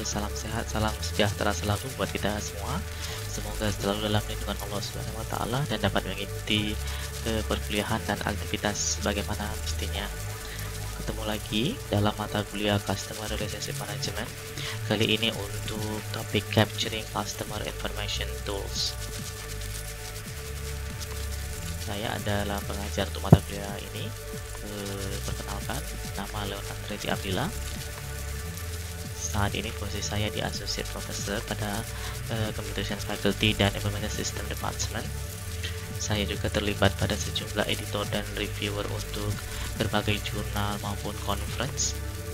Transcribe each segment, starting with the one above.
salam sehat, salam sejahtera selalu buat kita semua. Semoga selalu dalam lindungan Allah Subhanahu wa taala dan dapat mengikuti perkuliahan dan aktivitas sebagaimana mestinya. Ketemu lagi dalam mata kuliah Customer Relationship Management. Kali ini untuk topik Capturing Customer Information Tools. Saya adalah pengajar untuk mata kuliah ini. Perkenalkan, nama Leonard Reti Abdillah. Saat ini posisi saya di Associate Professor pada Computer Science Faculty dan Information System Department. Saya juga terlibat pada sejumlah editor dan reviewer untuk berbagai jurnal maupun conference.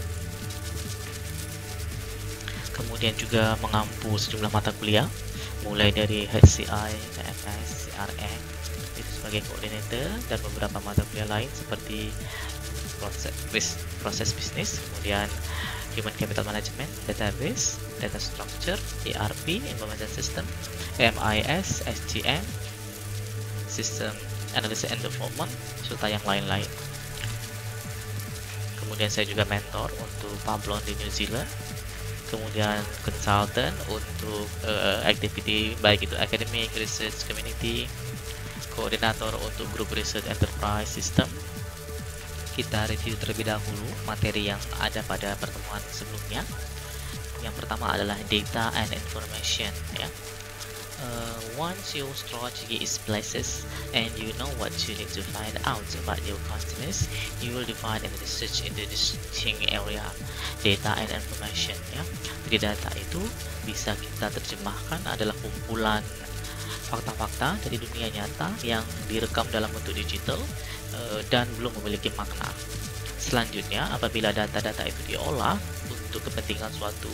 Kemudian juga mengampu sejumlah mata kuliah, mulai dari HCI, TFS, CRM, itu sebagai koordinator, dan beberapa mata kuliah lain seperti proses bisnis, kemudian Human Capital Management, Database, Data Structure, ERP, Information System, MIS, SGM, System Analysis and Development, serta yang lain-lain. Kemudian saya juga mentor untuk Pamplon di New Zealand, kemudian consultant untuk activity baik itu academic, research, community, koordinator untuk grup research enterprise system. Kita review terlebih dahulu materi yang ada pada pertemuan sebelumnya. Yang pertama adalah data and information, ya. Once your strategy is placed and you know what you need to find out about your customers, you will divide and research into distinct area data and information, ya. Jadi data itu bisa kita terjemahkan adalah kumpulan fakta-fakta dari dunia nyata yang direkam dalam bentuk digital dan belum memiliki makna. Selanjutnya, apabila data-data itu diolah untuk kepentingan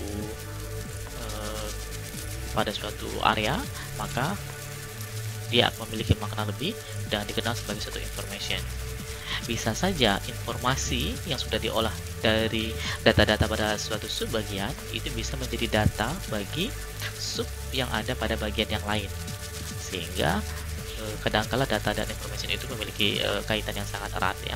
pada suatu area, maka dia akan memiliki makna lebih dan dikenal sebagai suatu information. Bisa saja informasi yang sudah diolah dari data-data pada suatu subbagian itu bisa menjadi data bagi sub yang ada pada bagian yang lain, sehingga kadangkala data dan information itu memiliki kaitan yang sangat erat, ya.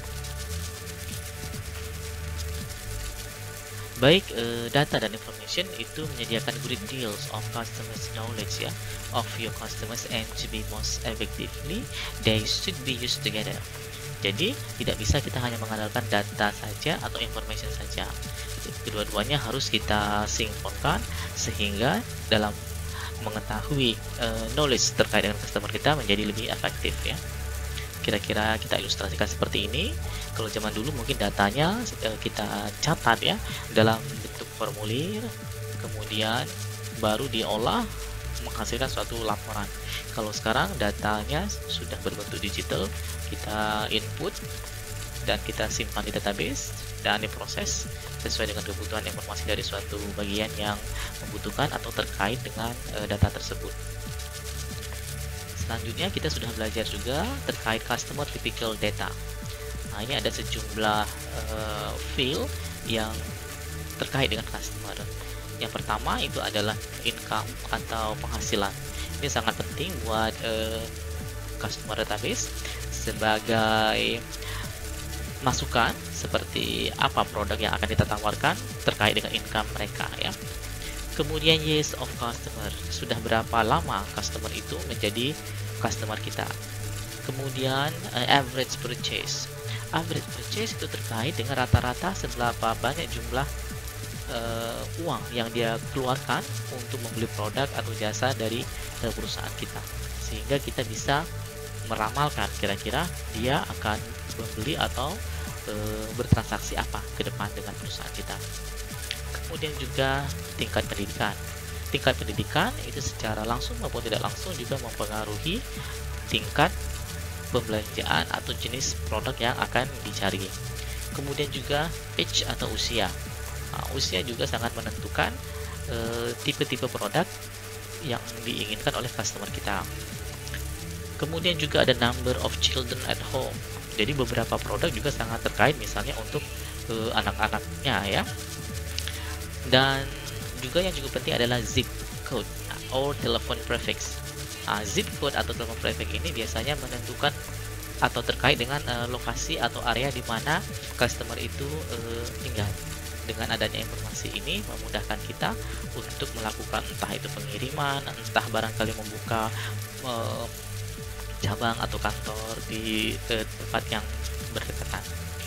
Baik, data dan information itu menyediakan great deals of customers knowledge, ya, of your customers, and to be most effectively they should be used together. Jadi tidak bisa kita hanya mengandalkan data saja atau information saja. Kedua-duanya harus kita sinkronkan sehingga dalam mengetahui knowledge terkait dengan customer kita menjadi lebih efektif, ya. Kira-kira kita ilustrasikan seperti ini. Kalau zaman dulu mungkin datanya kita catat, ya, dalam bentuk formulir, kemudian baru diolah menghasilkan suatu laporan. Kalau sekarang datanya sudah berbentuk digital, kita input dan kita simpan di database dan diproses sesuai dengan kebutuhan informasi dari suatu bagian yang membutuhkan atau terkait dengan data tersebut. Selanjutnya kita sudah belajar juga terkait customer typical data. Nah, ini ada sejumlah field yang terkait dengan customer. Yang pertama itu adalah income atau penghasilan. Ini sangat penting buat customer database sebagai masukan seperti apa produk yang akan kita tawarkan terkait dengan income mereka, ya. Kemudian years of customer, sudah berapa lama customer itu menjadi customer kita. Kemudian average purchase. Average purchase itu terkait dengan rata-rata seberapa banyak jumlah uang yang dia keluarkan untuk membeli produk atau jasa dari perusahaan kita, sehingga kita bisa meramalkan kira-kira dia akan membeli atau bertransaksi apa ke depan dengan perusahaan kita. Kemudian juga tingkat pendidikan. Tingkat pendidikan itu secara langsung maupun tidak langsung juga mempengaruhi tingkat pembelanjaan atau jenis produk yang akan dicari. Kemudian juga age atau usia. Nah, usia juga sangat menentukan tipe-tipe produk yang diinginkan oleh customer kita. Kemudian juga ada number of children at home. Jadi beberapa produk juga sangat terkait misalnya untuk anak-anaknya, ya. Dan juga yang cukup penting adalah zip code or telephone prefix. Zip code atau telepon prefix ini biasanya menentukan atau terkait dengan lokasi atau area di mana customer itu tinggal. dengan adanya informasi ini memudahkan kita untuk melakukan entah itu pengiriman, entah barangkali membuka cabang atau kantor di tempat yang berdekatan.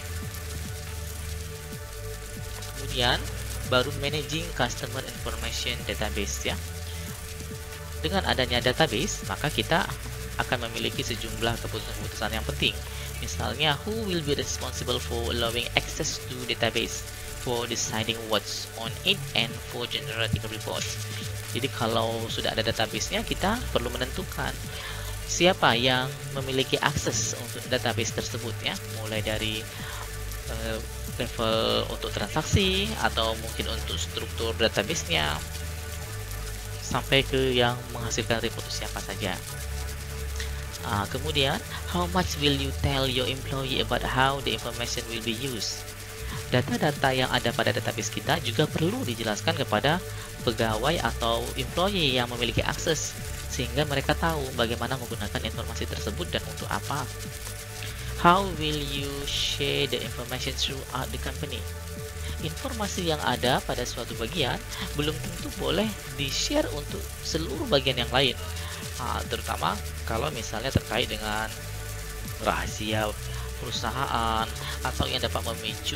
Kemudian baru managing customer information database ya. Dengan adanya database, maka kita akan memiliki sejumlah keputusan-keputusan yang penting. Misalnya, who will be responsible for allowing access to database, for deciding what's on it, and for generating reports. Jadi kalau sudah ada database-nya, kita perlu menentukan siapa yang memiliki akses untuk database tersebut ya, mulai dari level untuk transaksi atau mungkin untuk struktur database-nya sampai ke yang menghasilkan report siapa saja. Kemudian, how much will you tell your employee about how the information will be used? Data-data yang ada pada database kita juga perlu dijelaskan kepada pegawai atau employee yang memiliki akses, sehingga mereka tahu bagaimana menggunakan informasi tersebut dan untuk apa. How will you share the information throughout the company? Informasi yang ada pada suatu bagian belum tentu boleh di-share untuk seluruh bagian yang lain. Terutama kalau misalnya terkait dengan rahasia perusahaan atau yang dapat memicu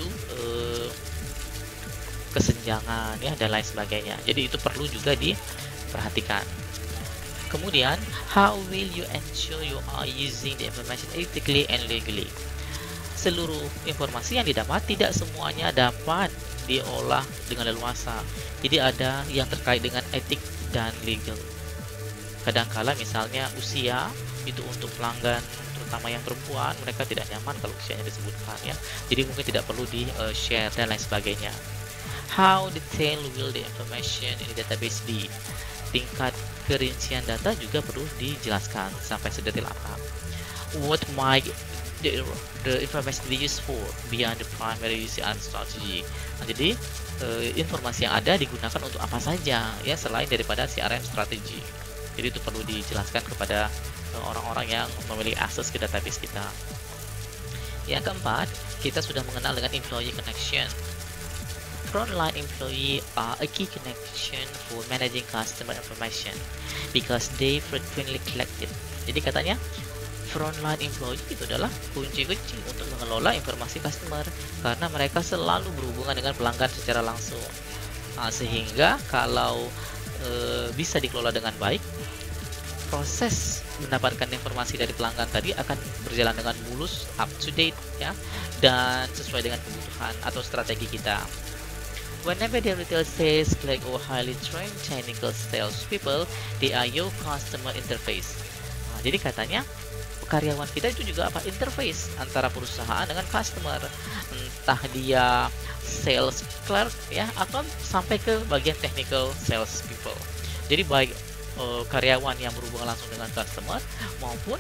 kesenjangan ya dan lain sebagainya. Jadi itu perlu juga diperhatikan. Kemudian, how will you ensure you are using the information ethically and legally? Seluruh informasi yang didapat tidak semuanya dapat diolah dengan leluasa. Jadi ada yang terkait dengan etik dan legal. Kadangkala misalnya usia itu untuk pelanggan terutama yang perempuan, mereka tidak nyaman kalau usianya disebutkan ya. Jadi mungkin tidak perlu di-share dan lain sebagainya. How detailed will the information in the database be? Tingkat kerincian data juga perlu dijelaskan sampai sedetail apa. What might the information be used for beyond the primary CRM strategy? Jadi informasi yang ada digunakan untuk apa saja ya selain daripada CRM strategy. Jadi itu perlu dijelaskan kepada orang-orang yang memiliki akses ke database kita. Yang keempat, kita sudah mengenal dengan employee connection. Frontline employee are a key connection for managing customer information because they frequently collect it. Jadi katanya frontline employee itu adalah kunci-kunci untuk mengelola informasi customer karena mereka selalu berhubungan dengan pelanggan secara langsung. Sehingga kalau bisa dikelola dengan baik, proses mendapatkan informasi dari pelanggan tadi akan berjalan dengan mulus, up to date ya, dan sesuai dengan kebutuhan atau strategi kita. Whenever the retail sales collect or highly trained technical sales people, they are your customer interface. Jadi katanya karyawan kita itu juga apa, interface antara perusahaan dengan customer, entah dia sales clerk ya atau sampai ke bagian technical sales people. Jadi baik karyawan yang berhubungan langsung dengan customer maupun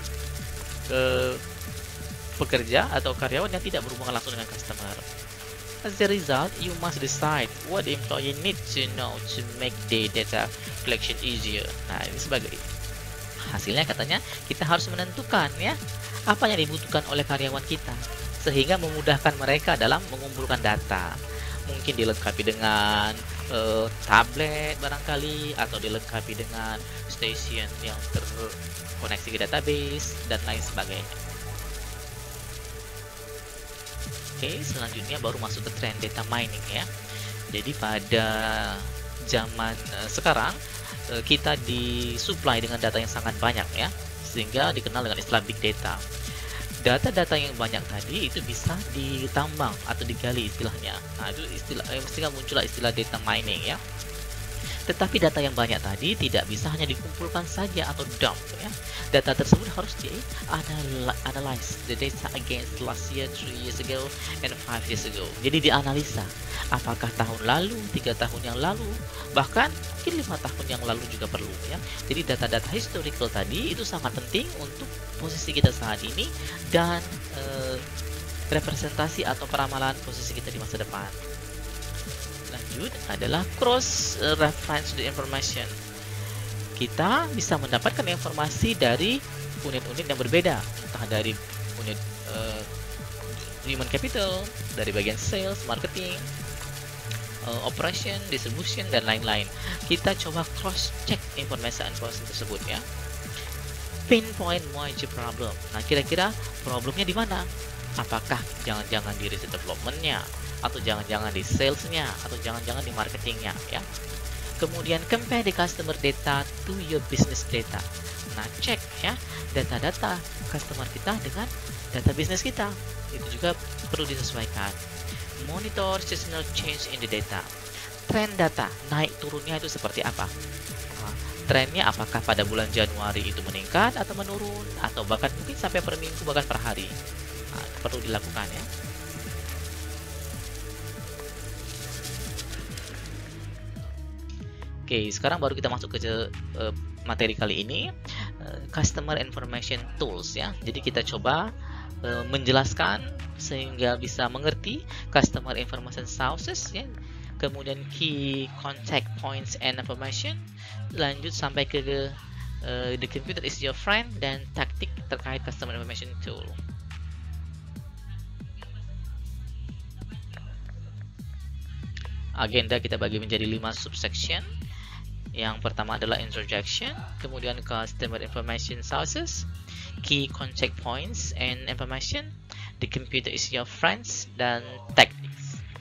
pekerja atau karyawan yang tidak berhubungan langsung dengan customer. As a result, you must decide what the employee needs to know to make the data collection easier. Nah, ini sebagai hasilnya katanya kita harus menentukan ya apa yang dibutuhkan oleh karyawan kita sehingga memudahkan mereka dalam mengumpulkan data. Mungkin dilengkapi dengan tablet barangkali atau dilengkapi dengan station yang terkoneksi ke database dan lain sebagainya. Oke, selanjutnya baru masuk ke tren data mining ya. Jadi pada zaman sekarang kita disuplai dengan data yang sangat banyak ya, sehingga dikenal dengan istilah big data. Data-data yang banyak tadi itu bisa ditambang atau digali istilahnya. Nah, itu mestinya muncullah istilah data mining ya. Tetapi data yang banyak tadi tidak bisa hanya dikumpulkan saja atau dump ya. Data tersebut harus di-analyze the data against last year, 3 years ago, and 5 years ago. Jadi dianalisa apakah tahun lalu, 3 tahun yang lalu, bahkan mungkin 5 tahun yang lalu juga perlu ya. Jadi data-data historical tadi itu sangat penting untuk posisi kita saat ini dan representasi atau peramalan posisi kita di masa depan. Lanjut adalah cross reference the information. Kita bisa mendapatkan informasi dari unit-unit yang berbeda, entah dari unit human capital, dari bagian sales, marketing, operation, distribution, dan lain-lain. Kita coba cross check informasi tersebut ya. Pinpoint major problem. Nah, kira-kira problemnya di mana? Apakah jangan-jangan di research development-nya, atau jangan-jangan di sales-nya, atau jangan-jangan di marketing-nya ya. Kemudian compare the customer data to your business data. Nah, cek ya data-data customer kita dengan data bisnis kita. Itu juga perlu disesuaikan. Monitor seasonal change in the data. Trend data, naik turunnya itu seperti apa? Trennya apakah pada bulan Januari itu meningkat atau menurun, atau bahkan mungkin sampai per minggu, bahkan per hari. Nah, perlu dilakukan ya. Oke, sekarang baru kita masuk ke materi kali ini, Customer Information Tools ya. Jadi kita coba menjelaskan sehingga bisa mengerti Customer Information Sources ya. Kemudian key contact points and information, lanjut sampai ke the computer is your friend, dan taktik terkait customer information tool. Agenda kita bagi menjadi 5 subsection. Yang pertama adalah introduction, kemudian customer information sources, key contact points and information, the computer is your friends, dan tactics.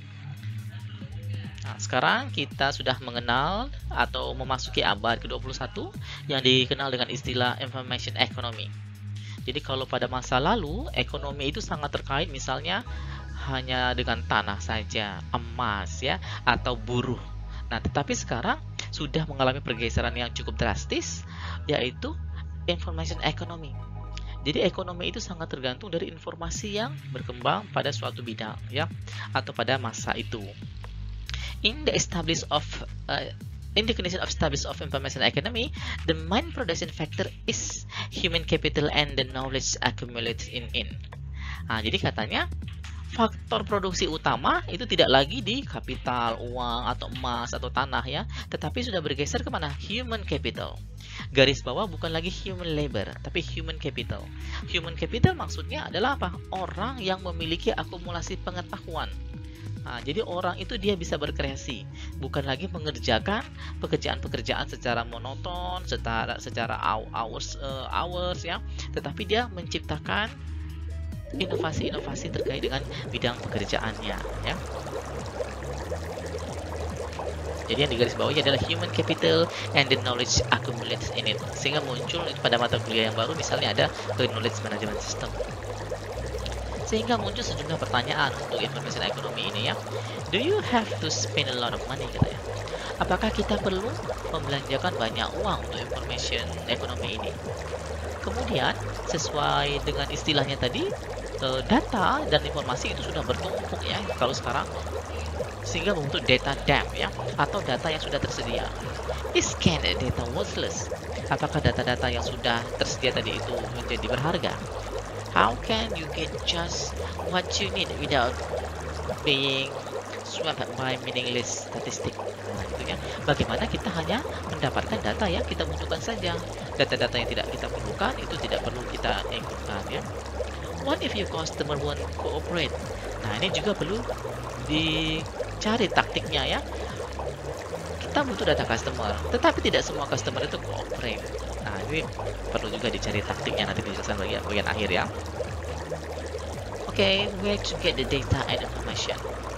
Nah, sekarang kita sudah mengenal atau memasuki abad ke-21 yang dikenal dengan istilah information economy. Jadi kalau pada masa lalu, ekonomi itu sangat terkait misalnya hanya dengan tanah saja, emas ya, atau buruh. Nah, tetapi sekarang sudah mengalami pergeseran yang cukup drastis, yaitu information economy. Jadi ekonomi itu sangat tergantung dari informasi yang berkembang pada suatu bidang ya, atau pada masa itu. In the definition of established of information economy, the main production factor is human capital and the knowledge accumulated in it. Nah, jadi katanya faktor produksi utama itu tidak lagi di kapital, uang, atau emas, atau tanah ya, tetapi sudah bergeser kemana? Human capital. Garis bawah bukan lagi human labor, tapi human capital. Human capital maksudnya adalah apa? Orang yang memiliki akumulasi pengetahuan. Nah, jadi orang itu dia bisa berkreasi, bukan lagi mengerjakan pekerjaan-pekerjaan secara monoton, secara hours ya, tetapi dia menciptakan inovasi-inovasi terkait dengan bidang pekerjaannya ya. Jadi yang digaris bawahi adalah human capital and the knowledge accumulated in it. Sehingga muncul pada mata kuliah yang baru misalnya ada knowledge management system. Sehingga muncul sejumlah pertanyaan untuk information economy ini ya. Do you have to spend a lot of money katanya? Apakah kita perlu membelanjakan banyak uang untuk information economy ini? Kemudian sesuai dengan istilahnya tadi, data dan informasi itu sudah bertumpuk ya kalau sekarang, sehingga membentuk data dam ya, atau data yang sudah tersedia. Is scanned data worthless? Apakah data-data yang sudah tersedia tadi itu menjadi berharga? How can you get just what you need without being swept by meaningless statistic? Nah, itu ya. Bagaimana kita hanya mendapatkan data yang kita butuhkan saja. Data-data yang tidak kita perlukan itu tidak perlu kita ikutkan ya. What if your customer won't cooperate? Nah, ini juga perlu dicari taktiknya ya. Kita butuh data customer, tetapi tidak semua customer itu cooperate. Nah, ini perlu juga dicari taktiknya, nanti dijelaskan bagian akhir ya. Oke, where to get the data and information?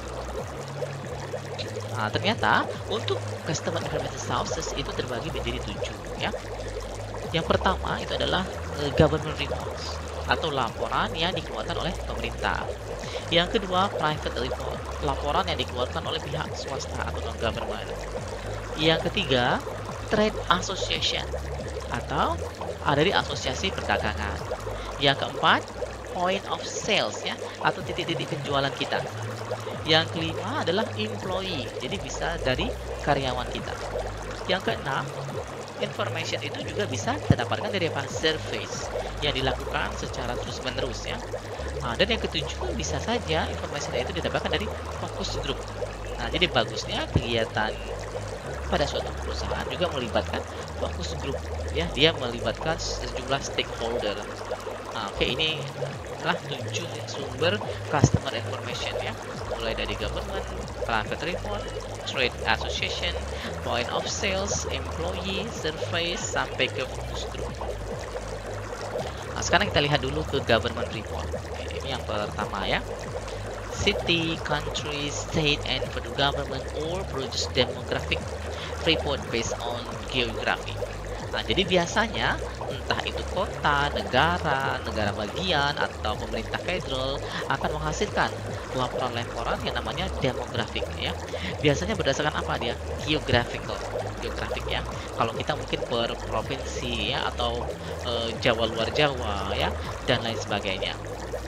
Nah, ternyata untuk customer information sources itu terbagi menjadi 7 ya. Yang pertama itu adalah government reports atau laporan yang dikeluarkan oleh pemerintah. Yang kedua, private report, laporan yang dikeluarkan oleh pihak swasta atau non-government. Yang ketiga, trade association atau dari asosiasi perdagangan. Yang keempat, point of sales ya, atau titik-titik penjualan kita. Yang kelima adalah employee, jadi bisa dari karyawan kita. Yang keenam, information itu juga bisa kita dapatkan dari apa? Surveys yang dilakukan secara terus-menerus ya. Nah, dan yang ketujuh, bisa saja informasi itu didapatkan dari focus group. Nah, jadi bagusnya kegiatan pada suatu perusahaan juga melibatkan fokus group, ya, dia melibatkan sejumlah stakeholder. Nah, oke, ini adalah 7 sumber customer information, ya, mulai dari government, private report, trade association, point of sales, employee, survey, sampai ke focus group. Nah, sekarang kita lihat dulu ke government report. Ini yang pertama, ya. City, country, state, and federal government all produce demographic report based on geography. Nah, jadi biasanya entah itu kota, negara bagian, atau pemerintah federal akan menghasilkan laporan-laporan yang namanya demografik, ya. Biasanya berdasarkan apa dia? Geographic, ya. Kalau kita mungkin per provinsi, ya, atau Jawa luar Jawa, ya, dan lain sebagainya.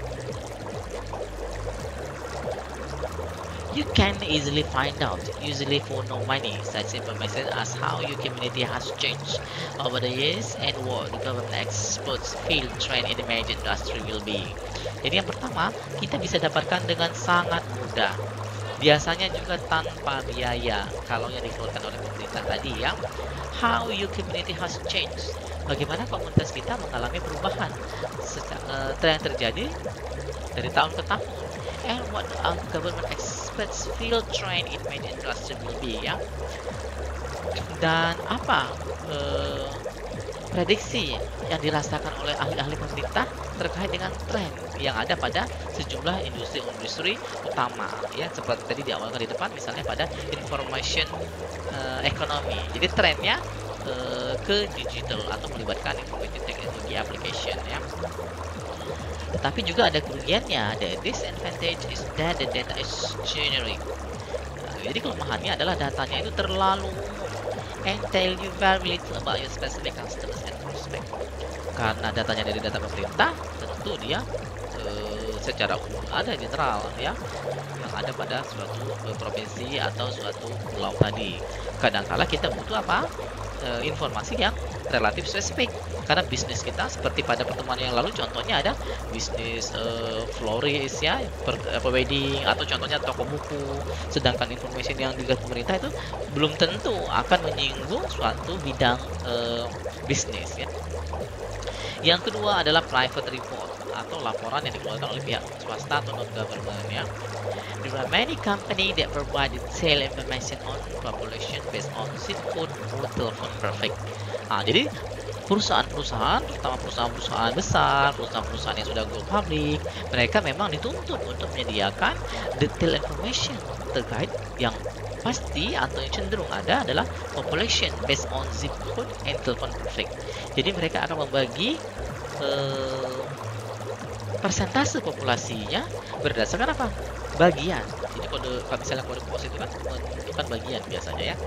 You can easily find out, usually for no money, such information as how your community has changed over the years and what the government experts feel trend in the major industry will be. Jadi yang pertama, kita bisa dapatkan dengan sangat mudah. Biasanya juga tanpa biaya. Kalau yang dikeluarkan oleh pemerintah tadi, ya, how your community has changed. Bagaimana komunitas kita mengalami perubahan yang terjadi dari tahun ke tahun. And what our government experts feel trend in major industry will be, ya. Dan apa prediksi yang dirasakan oleh ahli-ahli pemerintah terkait dengan tren yang ada pada sejumlah industri-industri utama, ya, seperti tadi diawalkan di depan, misalnya pada information economy. Jadi trennya ke digital atau melibatkan information technology application, ya. Tetapi juga ada kerugiannya. The disadvantage is that the data is generic. Nah, jadi kelemahannya adalah datanya itu terlalu umum and tell you very little about your specific customers and prospect. Karena datanya dari data pemerintah, tentu dia secara umum ada general, ya, yang ada pada suatu provinsi atau suatu pulau tadi. Kadang-kala kita butuh apa? Informasi yang relatif spesifik, karena bisnis kita seperti pada pertemuan yang lalu, contohnya ada bisnis florist, ya, wedding, atau contohnya toko buku. Sedangkan informasi yang dilihat pemerintah itu belum tentu akan menyinggung suatu bidang bisnis, ya. Yang kedua adalah private report atau laporan yang dikeluarkan oleh pihak swasta atau non-government, ya. There are many companies that provide detailed information on population based on zip code or telephone perfect. Nah, jadi perusahaan-perusahaan, terutama perusahaan-perusahaan besar, perusahaan-perusahaan yang sudah go public, mereka memang dituntut untuk menyediakan detail information terkait yang pasti atau yang cenderung ada adalah population based on zip code and telephone perfect. Jadi mereka akan membagi persentase populasinya berdasarkan apa? Bagian. Jadi kalau misalnya kode pos itu kan menentukan bagian biasanya, ya.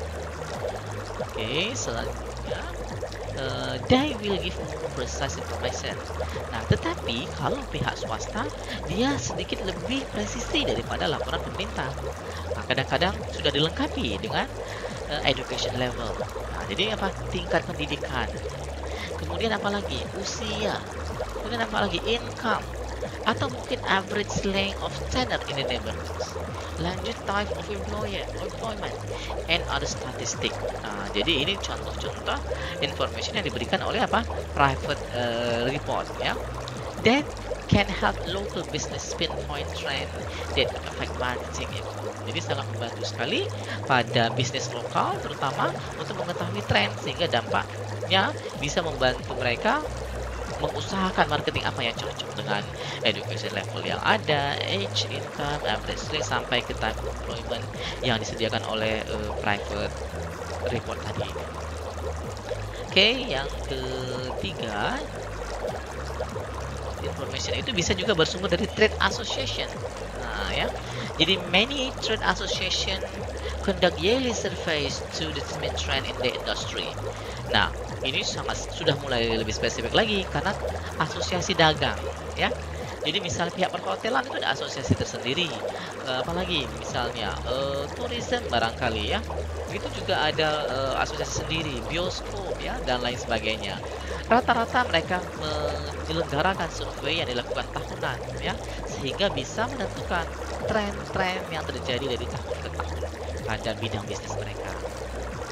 Oke, selanjutnya they will give more precise information. Nah, tetapi kalau pihak swasta dia sedikit lebih presisi daripada laporan pemerintah. Nah, kadang-kadang sudah dilengkapi dengan education level. Nah, jadi apa? Tingkat pendidikan. Kemudian apa lagi? Usia. Kemudian apa lagi? Income. Atau mungkin average length of tenure in the neighborhoods. Lanjut type of employment and other statistic. Nah, jadi ini contoh-contoh information yang diberikan oleh apa? Private report, ya. That can help local business pinpoint trend that affect marketing it. Jadi sangat membantu sekali pada bisnis lokal, terutama untuk mengetahui tren, sehingga dampaknya bisa membantu mereka mengusahakan marketing apa yang cocok dengan education level yang ada, age, income, average length, sampai ke type of employment yang disediakan oleh private report tadi. Oke, yang ketiga, information itu bisa juga bersumber dari trade association. Nah, ya. Jadi many trade association conduct yearly surveys to determine trend in the industry. Nah, ini sudah mulai lebih spesifik lagi karena asosiasi dagang, ya. Jadi misalnya pihak perhotelan itu ada asosiasi tersendiri. Apalagi misalnya tourism barangkali, ya. Itu juga ada asosiasi sendiri, bioskop, ya, dan lain sebagainya. Rata-rata mereka menyelenggarakan survei yang dilakukan tahunan, ya, sehingga bisa menentukan tren-tren yang terjadi dari tahun ke tahun pada bidang bisnis mereka.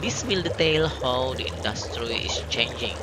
This will detail how the industry is changing,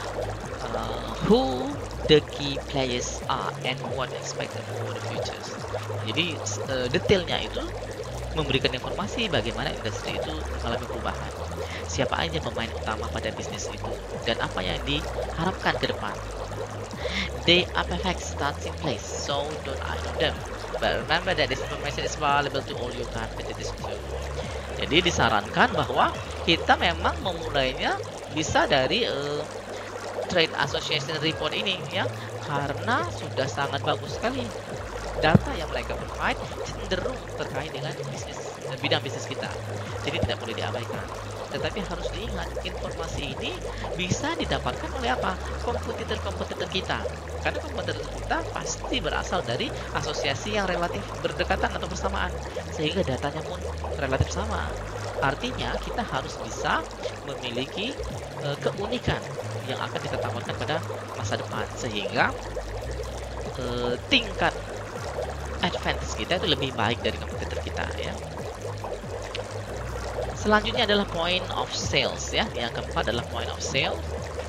who the key players are, and what expected for the futures. Jadi detailnya itu memberikan informasi bagaimana industri itu mengalami perubahan, siapa aja pemain utama pada bisnis itu, dan apa yang diharapkan ke depan. They are perfect starting place, so don't ignore them. But remember that this information is valuable to all your competitors too. Jadi disarankan bahwa kita memang memulainya bisa dari Trade Association Report ini ya, karena sudah sangat bagus sekali. Data yang mereka provide cenderung terkait dengan bidang bisnis kita. Jadi tidak boleh diabaikan. Tetapi harus diingat, informasi ini bisa didapatkan oleh apa? Kompetitor-kompetitor kita. Karena kompetitor kita pasti berasal dari asosiasi yang relatif berdekatan atau bersamaan. Sehingga datanya pun relatif sama. Artinya kita harus bisa memiliki keunikan yang akan kita tawarkan pada masa depan. Sehingga tingkat advantage kita itu lebih baik dari kompetitor kita ya. Selanjutnya adalah point of sales ya. Yang keempat adalah point of sale.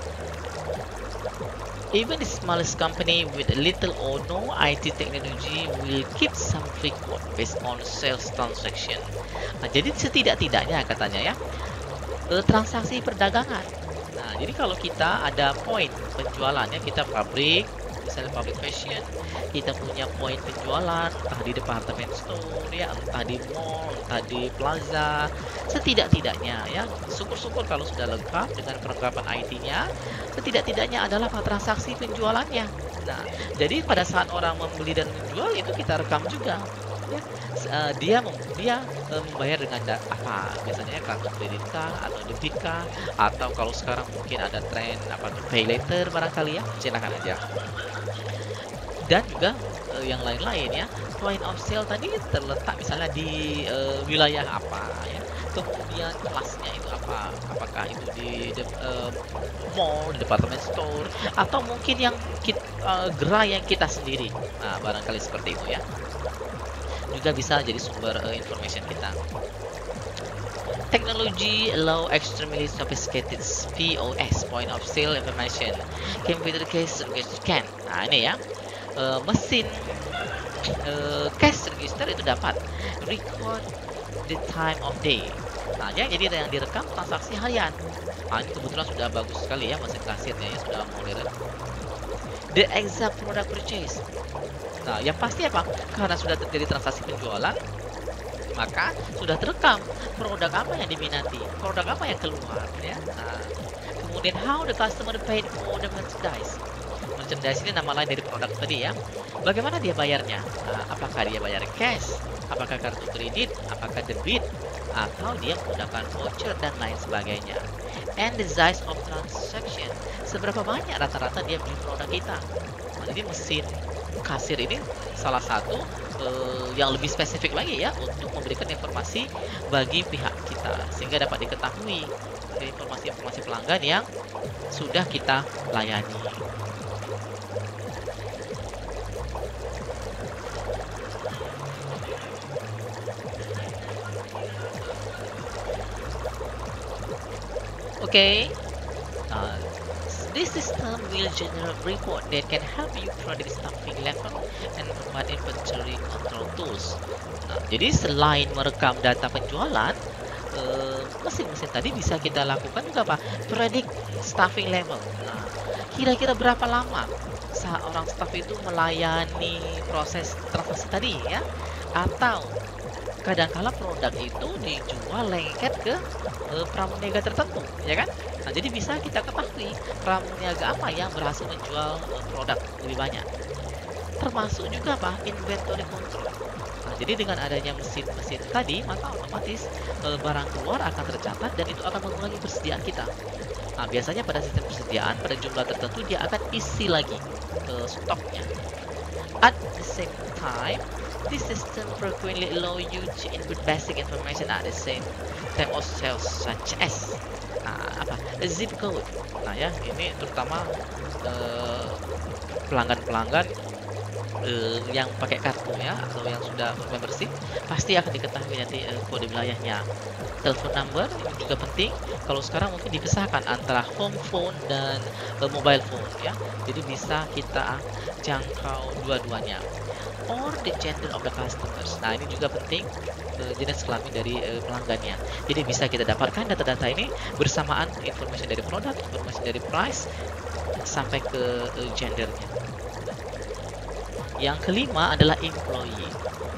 Even the smallest company with little or no IT technology will keep some record based on sales transaction. Nah, jadi setidak-tidaknya katanya ya, transaksi perdagangan. Nah, jadi kalau kita ada poin penjualannya, kita pabrik, misalnya pabrik fashion, kita punya poin penjualan entah di department store ya, entah di mall, entah di plaza, setidak-tidaknya ya, syukur-syukur kalau sudah lengkap dengan perlengkapan IT-nya, setidak-tidaknya adalah transaksi penjualannya. Nah, jadi pada saat orang membeli dan menjual itu kita rekam juga ya. Dia membayar dengan apa, biasanya kartu kredit kah atau debit kah, atau kalau sekarang mungkin ada tren apa tuh pay later barangkali ya, silakan aja. Dan juga yang lain-lain ya. Point of sale tadi terletak misalnya di wilayah apa ya, kemudian kelasnya itu apa, apakah itu di mall, di department store, atau mungkin yang gerai yang kita sendiri. Nah, barangkali seperti itu ya, juga bisa jadi sumber information kita. Technology allow extremely sophisticated POS, point of sale information, computer cash register can. Nah ini ya, mesin cash register itu dapat record the time of day. Nah ya, jadi yang direkam transaksi harian. Nah ini kebetulan sudah bagus sekali ya mesin kasirnya ya, sudah modern. The exact product purchase. Nah, yang pasti apa? Karena sudah terjadi transaksi penjualan, maka sudah terekam produk apa yang diminati, produk apa yang keluar ya. Nah, kemudian how the customer paid for the merchandise. Merchandise ini nama lain dari produk tadi ya. Bagaimana dia bayarnya? Nah, apakah dia bayar cash? Apakah kartu kredit? Apakah debit? Atau dia menggunakan voucher dan lain sebagainya. And the size of transaction. Seberapa banyak rata-rata dia beli produk kita. Nah, jadi mesin kasir ini salah satu yang lebih spesifik lagi ya, untuk memberikan informasi bagi pihak kita sehingga dapat diketahui informasi-informasi pelanggan yang sudah kita layani. Okay, this system will generate report that can help you predict staffing level and provide inventory control tools. Nah, jadi selain merekam data penjualan, mesin-mesin tadi bisa kita lakukan juga apa? Predict staffing level. Nah, kira-kira berapa lama seorang staff itu melayani proses transaksi tadi ya? Atau kadang-kala produk itu dijual lengket ke pramuniaga tertentu, ya kan? Nah, jadi bisa kita ketahui pramuniaga apa yang berhasil menjual produk lebih banyak. Termasuk juga apa? Inventory control. Nah, jadi dengan adanya mesin-mesin tadi, maka otomatis barang keluar akan tercatat dan itu akan mengurangi persediaan kita. Nah, biasanya pada sistem persediaan pada jumlah tertentu dia akan isi lagi stoknya. At the same time, this system frequently allow you to input basic information at the same time of sales such as zip code. Nah ya, ini terutama pelanggan-pelanggan yang pakai kartu ya, atau yang sudah membership, pasti akan diketahui nanti kode wilayahnya. Telepon number ini juga penting. Kalau sekarang mungkin dipisahkan antara home phone dan mobile phone ya. Jadi bisa kita jangkau dua-duanya. Or the gender of the customers. Nah, ini juga penting, jenis kelamin dari pelanggannya. Jadi bisa kita dapatkan data-data ini bersamaan informasi dari produk, informasi dari price, sampai ke gendernya. Yang kelima adalah employee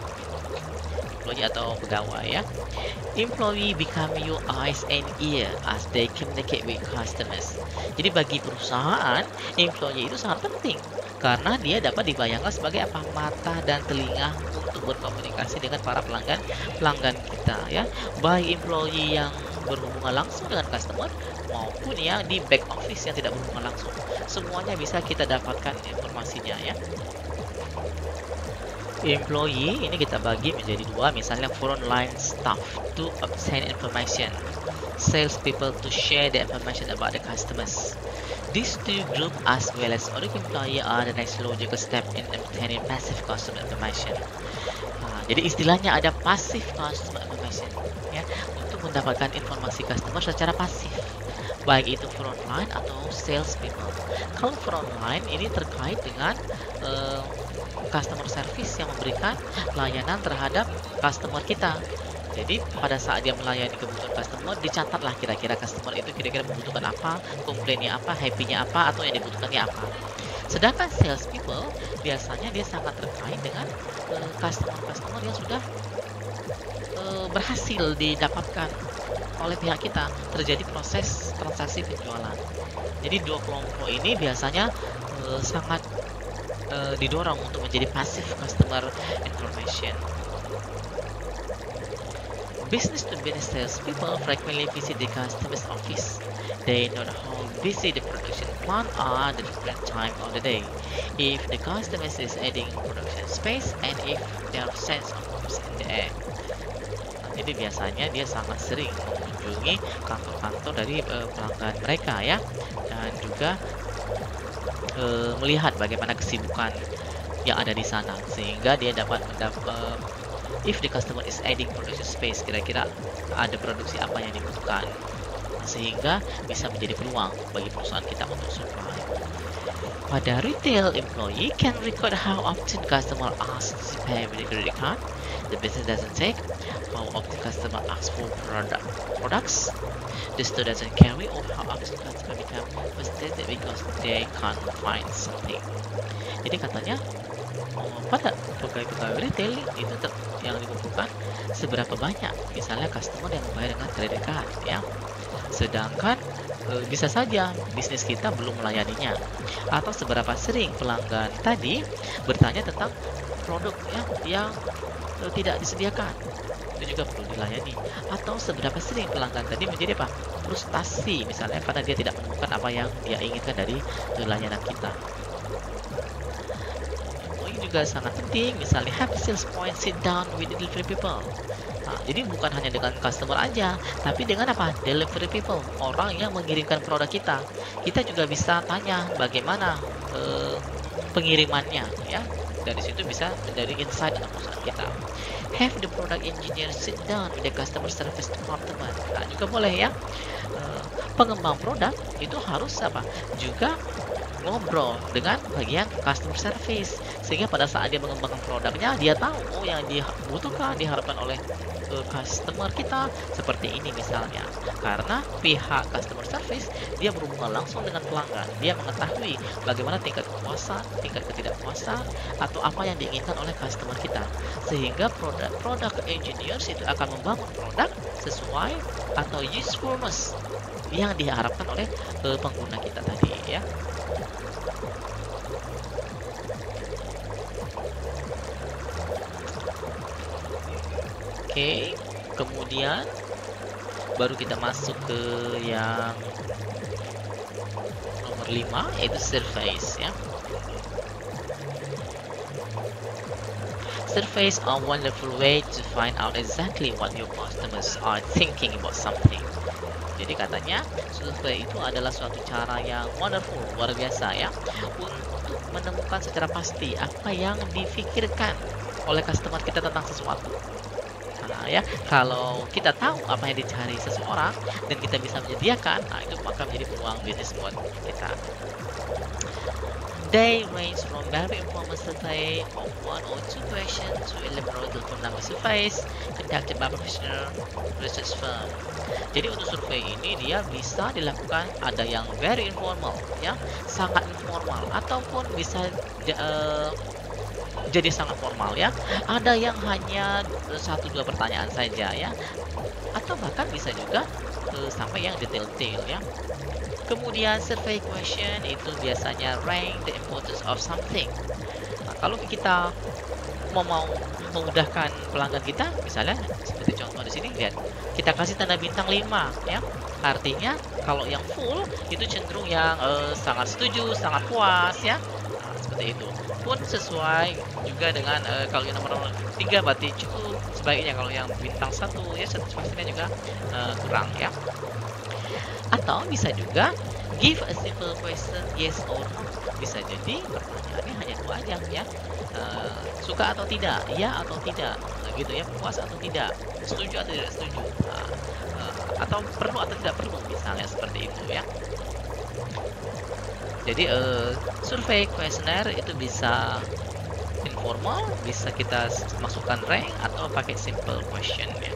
atau pegawai ya. Employee become your eyes and ear as they communicate with customers. Jadi bagi perusahaan, employee itu sangat penting karena dia dapat dibayangkan sebagai apa? Mata dan telinga untuk berkomunikasi dengan para pelanggan kita ya. Baik employee yang berhubungan langsung dengan customer maupun yang di back office yang tidak berhubungan langsung. Semuanya bisa kita dapatkan informasinya ya. Employee ini kita bagi menjadi dua, misalnya frontline staff to obtain information, sales people to share the information about the customers. These two groups as well as other employee are the next logical step in obtaining passive customer information. Jadi istilahnya ada passive customer information ya, untuk mendapatkan informasi customer secara pasif, baik itu frontline atau sales people. Kalau frontline ini terkait dengan customer service yang memberikan layanan terhadap customer kita. Jadi pada saat dia melayani kebutuhan customer, dicatatlah kira-kira customer itu kira-kira membutuhkan apa, komplainnya apa, happy-nya apa, atau yang dibutuhkannya apa. Sedangkan sales people biasanya dia sangat terkait dengan customer-customer yang sudah berhasil didapatkan oleh pihak kita, terjadi proses transaksi penjualan. Jadi dua kelompok ini biasanya sangat didorong untuk menjadi passive customer information. Business to business salespeople frequently visit the customer's office. They know how busy the production plant are at the different time of the day, if the customer is adding production space, and if there are sense of goods in the air. Jadi biasanya dia sangat sering mengunjungi kantor-kantor dari pelanggan mereka ya, dan juga melihat bagaimana kesibukan yang ada di sana, sehingga dia dapat if the customer is adding production space, kira-kira ada produksi apa yang dibutuhkan, sehingga bisa menjadi peluang bagi perusahaan kita untuk supply. Pada retail, employee can record how often customer asks to pay with a credit card. The business doesn't take how often customer asks for products. The store doesn't carry or how often customer become frustrated because they can't find something. Jadi katanya pada pegawai-pegawai retail itu yang dikumpulkan seberapa banyak misalnya customer yang membayar dengan credit card ya. Sedangkan bisa saja bisnis kita belum melayaninya, atau seberapa sering pelanggan tadi bertanya tentang produk ya yang tidak disediakan, itu juga perlu dilayani. Atau seberapa sering pelanggan tadi menjadi apa? Frustasi misalnya karena dia tidak menemukan apa yang dia inginkan dari layanan kita. Ini juga sangat penting, misalnya have sales point sit down with the delivery people. Nah, jadi bukan hanya dengan customer aja, tapi dengan apa? Delivery people, orang yang mengirimkan produk kita. Kita juga bisa tanya bagaimana pengirimannya ya. Dari situ bisa menjadi insight dalam perusahaan kita. Have the product engineer sit down with the customer service department. Nah, juga boleh ya. Pengembang produk itu harus apa? Juga ngobrol dengan bagian customer service, sehingga pada saat dia mengembangkan produknya dia tahu yang dibutuhkan, diharapkan oleh customer kita seperti ini misalnya. Karena pihak customer service dia berhubungan langsung dengan pelanggan, dia mengetahui bagaimana tingkat kepuasan, tingkat ketidakpuasan, atau apa yang diinginkan oleh customer kita, sehingga produk engineers itu akan membangun produk sesuai atau usefulness yang diharapkan oleh pengguna kita tadi ya. Oke, kemudian baru kita masuk ke yang nomor 5, yaitu surveys ya. Surveys are wonderful way to find out exactly what your customers are thinking about something. Jadi katanya survei itu adalah suatu cara yang wonderful, luar biasa ya, untuk menemukan secara pasti apa yang difikirkan oleh customer kita tentang sesuatu. Nah, ya, kalau kita tahu apa yang dicari seseorang dan kita bisa menyediakan, nah itu maka menjadi peluang bisnis buat kita. They range from very informal survey of one or two questions to elaborate telephone number surveys conducted by professional research firm. Jadi untuk survei ini dia bisa dilakukan ada yang very informal, ya, sangat informal, ataupun bisa jadi sangat formal ya. Ada yang hanya 1-2 pertanyaan saja ya, atau bahkan bisa juga sampai yang detail-detail ya. Kemudian survey question itu biasanya rank the importance of something. Nah, kalau kita mau memudahkan pelanggan kita, misalnya seperti contoh di sini, lihat, kita kasih tanda bintang 5 ya. Artinya kalau yang full itu cenderung yang sangat setuju, sangat puas ya. Nah, seperti itu. Pun sesuai juga dengan kalau yang nomor 3 berarti cukup. Sebaiknya kalau yang bintang 1 ya pastinya juga kurang ya. Atau bisa juga give a simple question yes or no. Bisa jadi pertanyaannya hanya 2 aja ya. Suka atau tidak, ya atau tidak, nah, gitu ya, puas atau tidak, setuju atau tidak setuju, atau perlu atau tidak perlu, misalnya seperti itu ya. Jadi survei kuesioner itu bisa informal, bisa kita masukkan rank atau pakai simple question ya.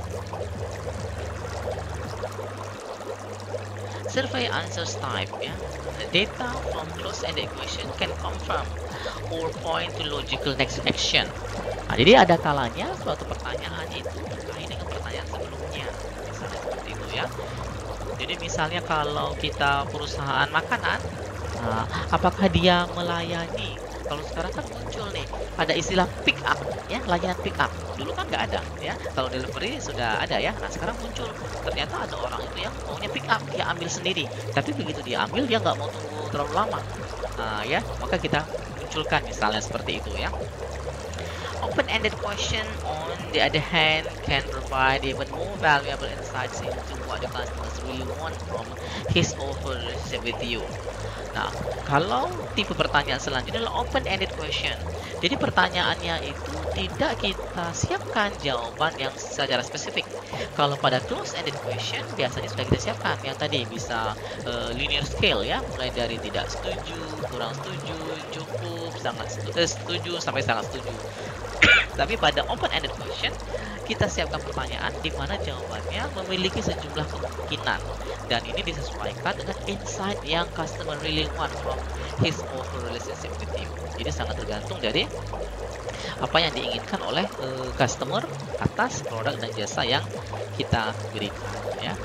Survey answers type ya. Data from close-ended question can confirm or point to logical next action. Nah, jadi ada kalanya suatu pertanyaan itu terkait dengan pertanyaan sebelumnya, misalnya seperti itu ya. Jadi misalnya kalau kita perusahaan makanan, nah, apakah dia melayani? Kalau sekarang kan muncul nih, ada istilah pick up ya, layanan pick up. Dulu kan nggak ada ya. Kalau delivery sudah ada ya. Nah sekarang muncul, ternyata ada orang itu yang maunya pick up, dia ambil sendiri. Tapi begitu dia ambil, dia nggak mau tunggu terlalu lama. Nah, ya, maka kita munculkan misalnya seperti itu ya. Open-ended question on the other hand can provide even more valuable insights into what the customers really want from his or her relationship with you. Nah, kalau tipe pertanyaan selanjutnya adalah open-ended question. Jadi pertanyaannya itu tidak kita siapkan jawaban yang secara spesifik. Kalau pada close-ended question biasanya sudah kita siapkan. Yang tadi bisa linear scale ya, mulai dari tidak setuju, kurang setuju, cukup, sangat setuju, sampai sangat setuju. Tapi pada open-ended question, kita siapkan pertanyaan di mana jawabannya memiliki sejumlah kemungkinan. Dan ini disesuaikan dengan insight yang customer really want from his or her relationship with you. Jadi sangat tergantung dari apa yang diinginkan oleh customer atas produk dan jasa yang kita berikan ya.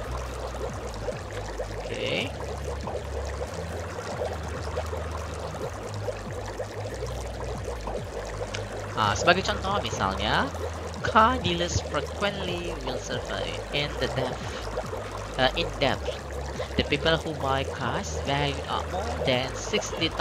Oke. Nah, sebagai contoh misalnya, car dealers frequently will survey in depth the people who buy cars valued at more than $60,000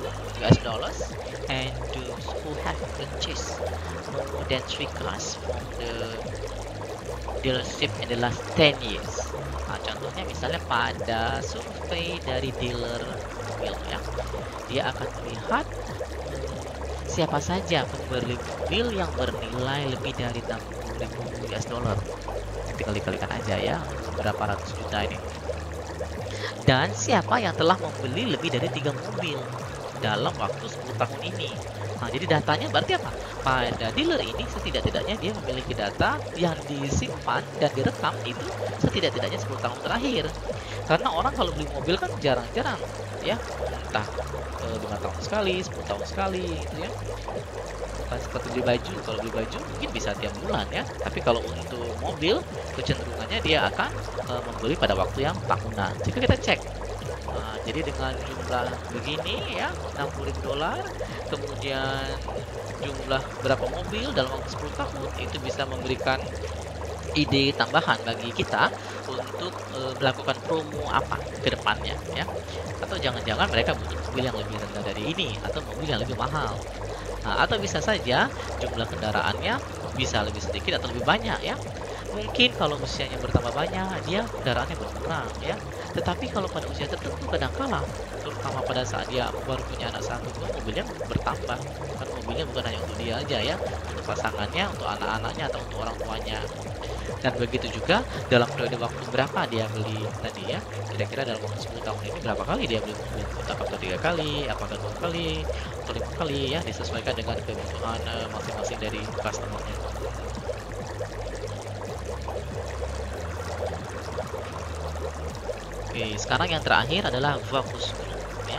and those who have purchased more than 3 cars from the dealership in the last 10 years. Nah, contohnya misalnya pada survei dari dealer mobil ya, dia akan melihat siapa saja pembeli mobil yang bernilai lebih dari $60,000. Tinggal dikalikan aja ya, berapa ratus juta ini. Dan siapa yang telah membeli lebih dari 3 mobil dalam waktu 10 tahun ini. Nah, jadi datanya berarti apa? Pada dealer ini setidak-tidaknya dia memiliki data yang disimpan dan direkam itu setidak-tidaknya 10 tahun terakhir. Karena orang kalau beli mobil kan jarang-jarang ya, entah 5 tahun sekali, 10 tahun sekali gitu ya. Bukan seperti beli baju. Kalau beli baju mungkin bisa tiap bulan ya. Tapi kalau untuk mobil kecenderungannya dia akan membeli pada waktu yang tahunan. Jika kita cek, jadi dengan jumlah begini ya, $60,000, kemudian jumlah berapa mobil dalam waktu 10 tahun, itu bisa memberikan ide tambahan bagi kita untuk melakukan promo apa ke depannya ya. Atau jangan-jangan mereka butuh mobil yang lebih rendah dari ini atau mobil yang lebih mahal. Nah, atau bisa saja jumlah kendaraannya bisa lebih sedikit atau lebih banyak ya. Mungkin kalau usianya bertambah banyak, dia kendaraannya berkurang ya. Tetapi kalau pada usia tertentu kadangkala, terutama pada saat dia baru punya anak satu pun mobilnya bertambah. Kan mobilnya bukan hanya untuk dia aja ya, untuk pasangannya, untuk anak-anaknya atau untuk orang tuanya. Dan begitu juga dalam periode waktu berapa dia beli tadi ya. Kira-kira dalam waktu 10 tahun ini berapa kali dia beli mobil? Apakah 3 kali, apakah 2 kali, atau 5 kali ya, disesuaikan dengan kebutuhan masing-masing dari customer-nya. Oke, sekarang yang terakhir adalah focus group ya.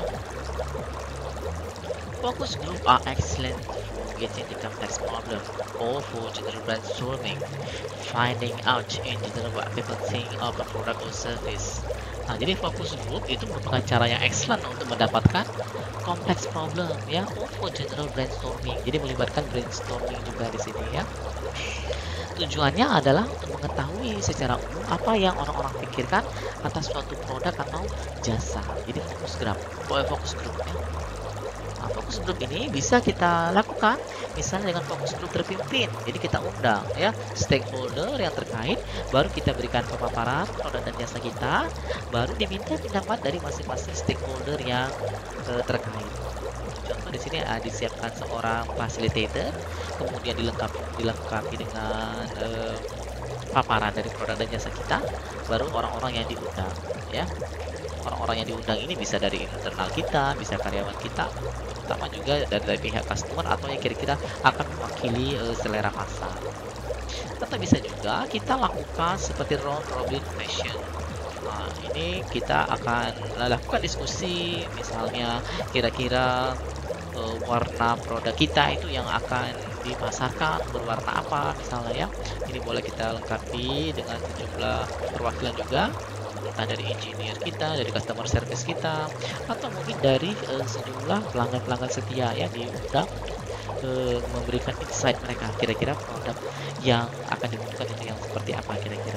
Focus group are excellent for getting the complex problem or for general brainstorming, finding out in general what people think of a product or service. Nah, jadi focus group itu merupakan cara yang excellent untuk mendapatkan complex problem ya, or for general brainstorming. Jadi melibatkan brainstorming juga di sini ya. Tujuannya adalah untuk mengetahui secara umum apa yang orang-orang pikirkan atas suatu produk atau jasa. Jadi fokus grup ya. Nah, fokus grup ini bisa kita lakukan misalnya dengan fokus grup terpimpin. Jadi kita undang ya stakeholder yang terkait, baru kita berikan pemaparan produk dan jasa kita, baru diminta pendapat dari masing-masing stakeholder yang terkait. Contoh di sini disiapkan seorang facilitator, kemudian dilengkapi dengan paparan dari produk dan jasa kita, baru orang-orang yang diundang ya. Orang-orang yang diundang ini bisa dari internal kita, bisa karyawan kita, terutama juga dari pihak customer atau yang kira-kira akan mewakili selera pasar. Atau bisa juga kita lakukan seperti round robin fashion. Nah, ini kita akan lakukan diskusi, misalnya kira-kira warna produk kita itu yang akan dipasarkan berwarna apa misalnya ya. Ini boleh kita lengkapi dengan sejumlah perwakilan juga, entah dari engineer kita, dari customer service kita, atau mungkin dari sejumlah pelanggan-pelanggan setia ya, diundang memberikan insight mereka kira-kira produk yang akan dibutuhkan itu yang seperti apa kira-kira.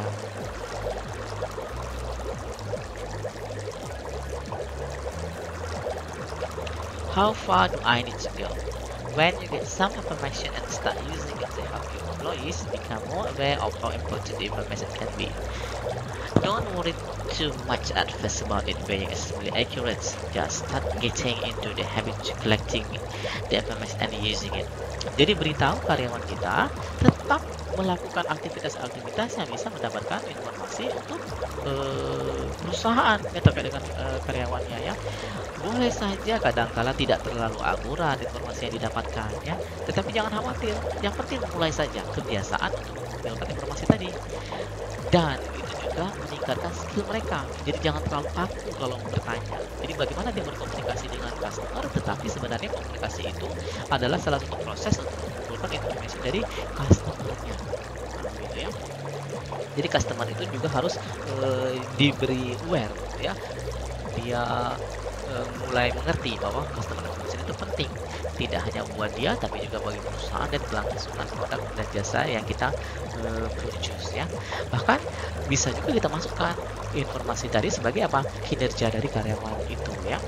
How far do I need to go? When you get some information and start using it to help your employees become more aware of how important the information can be. Don't worry too much at first about it being extremely accurate. Just start getting into the habit of collecting the information and using it. Jadi beritahu karyawan kita tetap melakukan aktivitas-aktivitas yang bisa mendapatkan informasi untuk perusahaan ya, terkait dengan karyawannya ya. Boleh saja kadangkala tidak terlalu akurat informasi yang didapatkan ya, tetapi jangan khawatir. Yang penting mulai saja kebiasaan untuk mengumpulkan informasi tadi, dan itu juga meningkatkan skill mereka. Jadi jangan terlalu kaku kalau bertanya. Jadi bagaimana dia berkomunikasi dengan customer, tetapi sebenarnya komunikasi itu adalah salah satu proses untuk mengumpulkan informasi dari customer-nya. Nah, gitu ya. Jadi customer itu juga harus diberi aware ya. Dia mulai mengerti bahwa customer information itu penting, tidak hanya buat dia tapi juga bagi perusahaan dan kelangsungan produk dan jasa yang kita produce ya. Bahkan bisa juga kita masukkan informasi tadi sebagai apa, kinerja dari karyawan itu ya.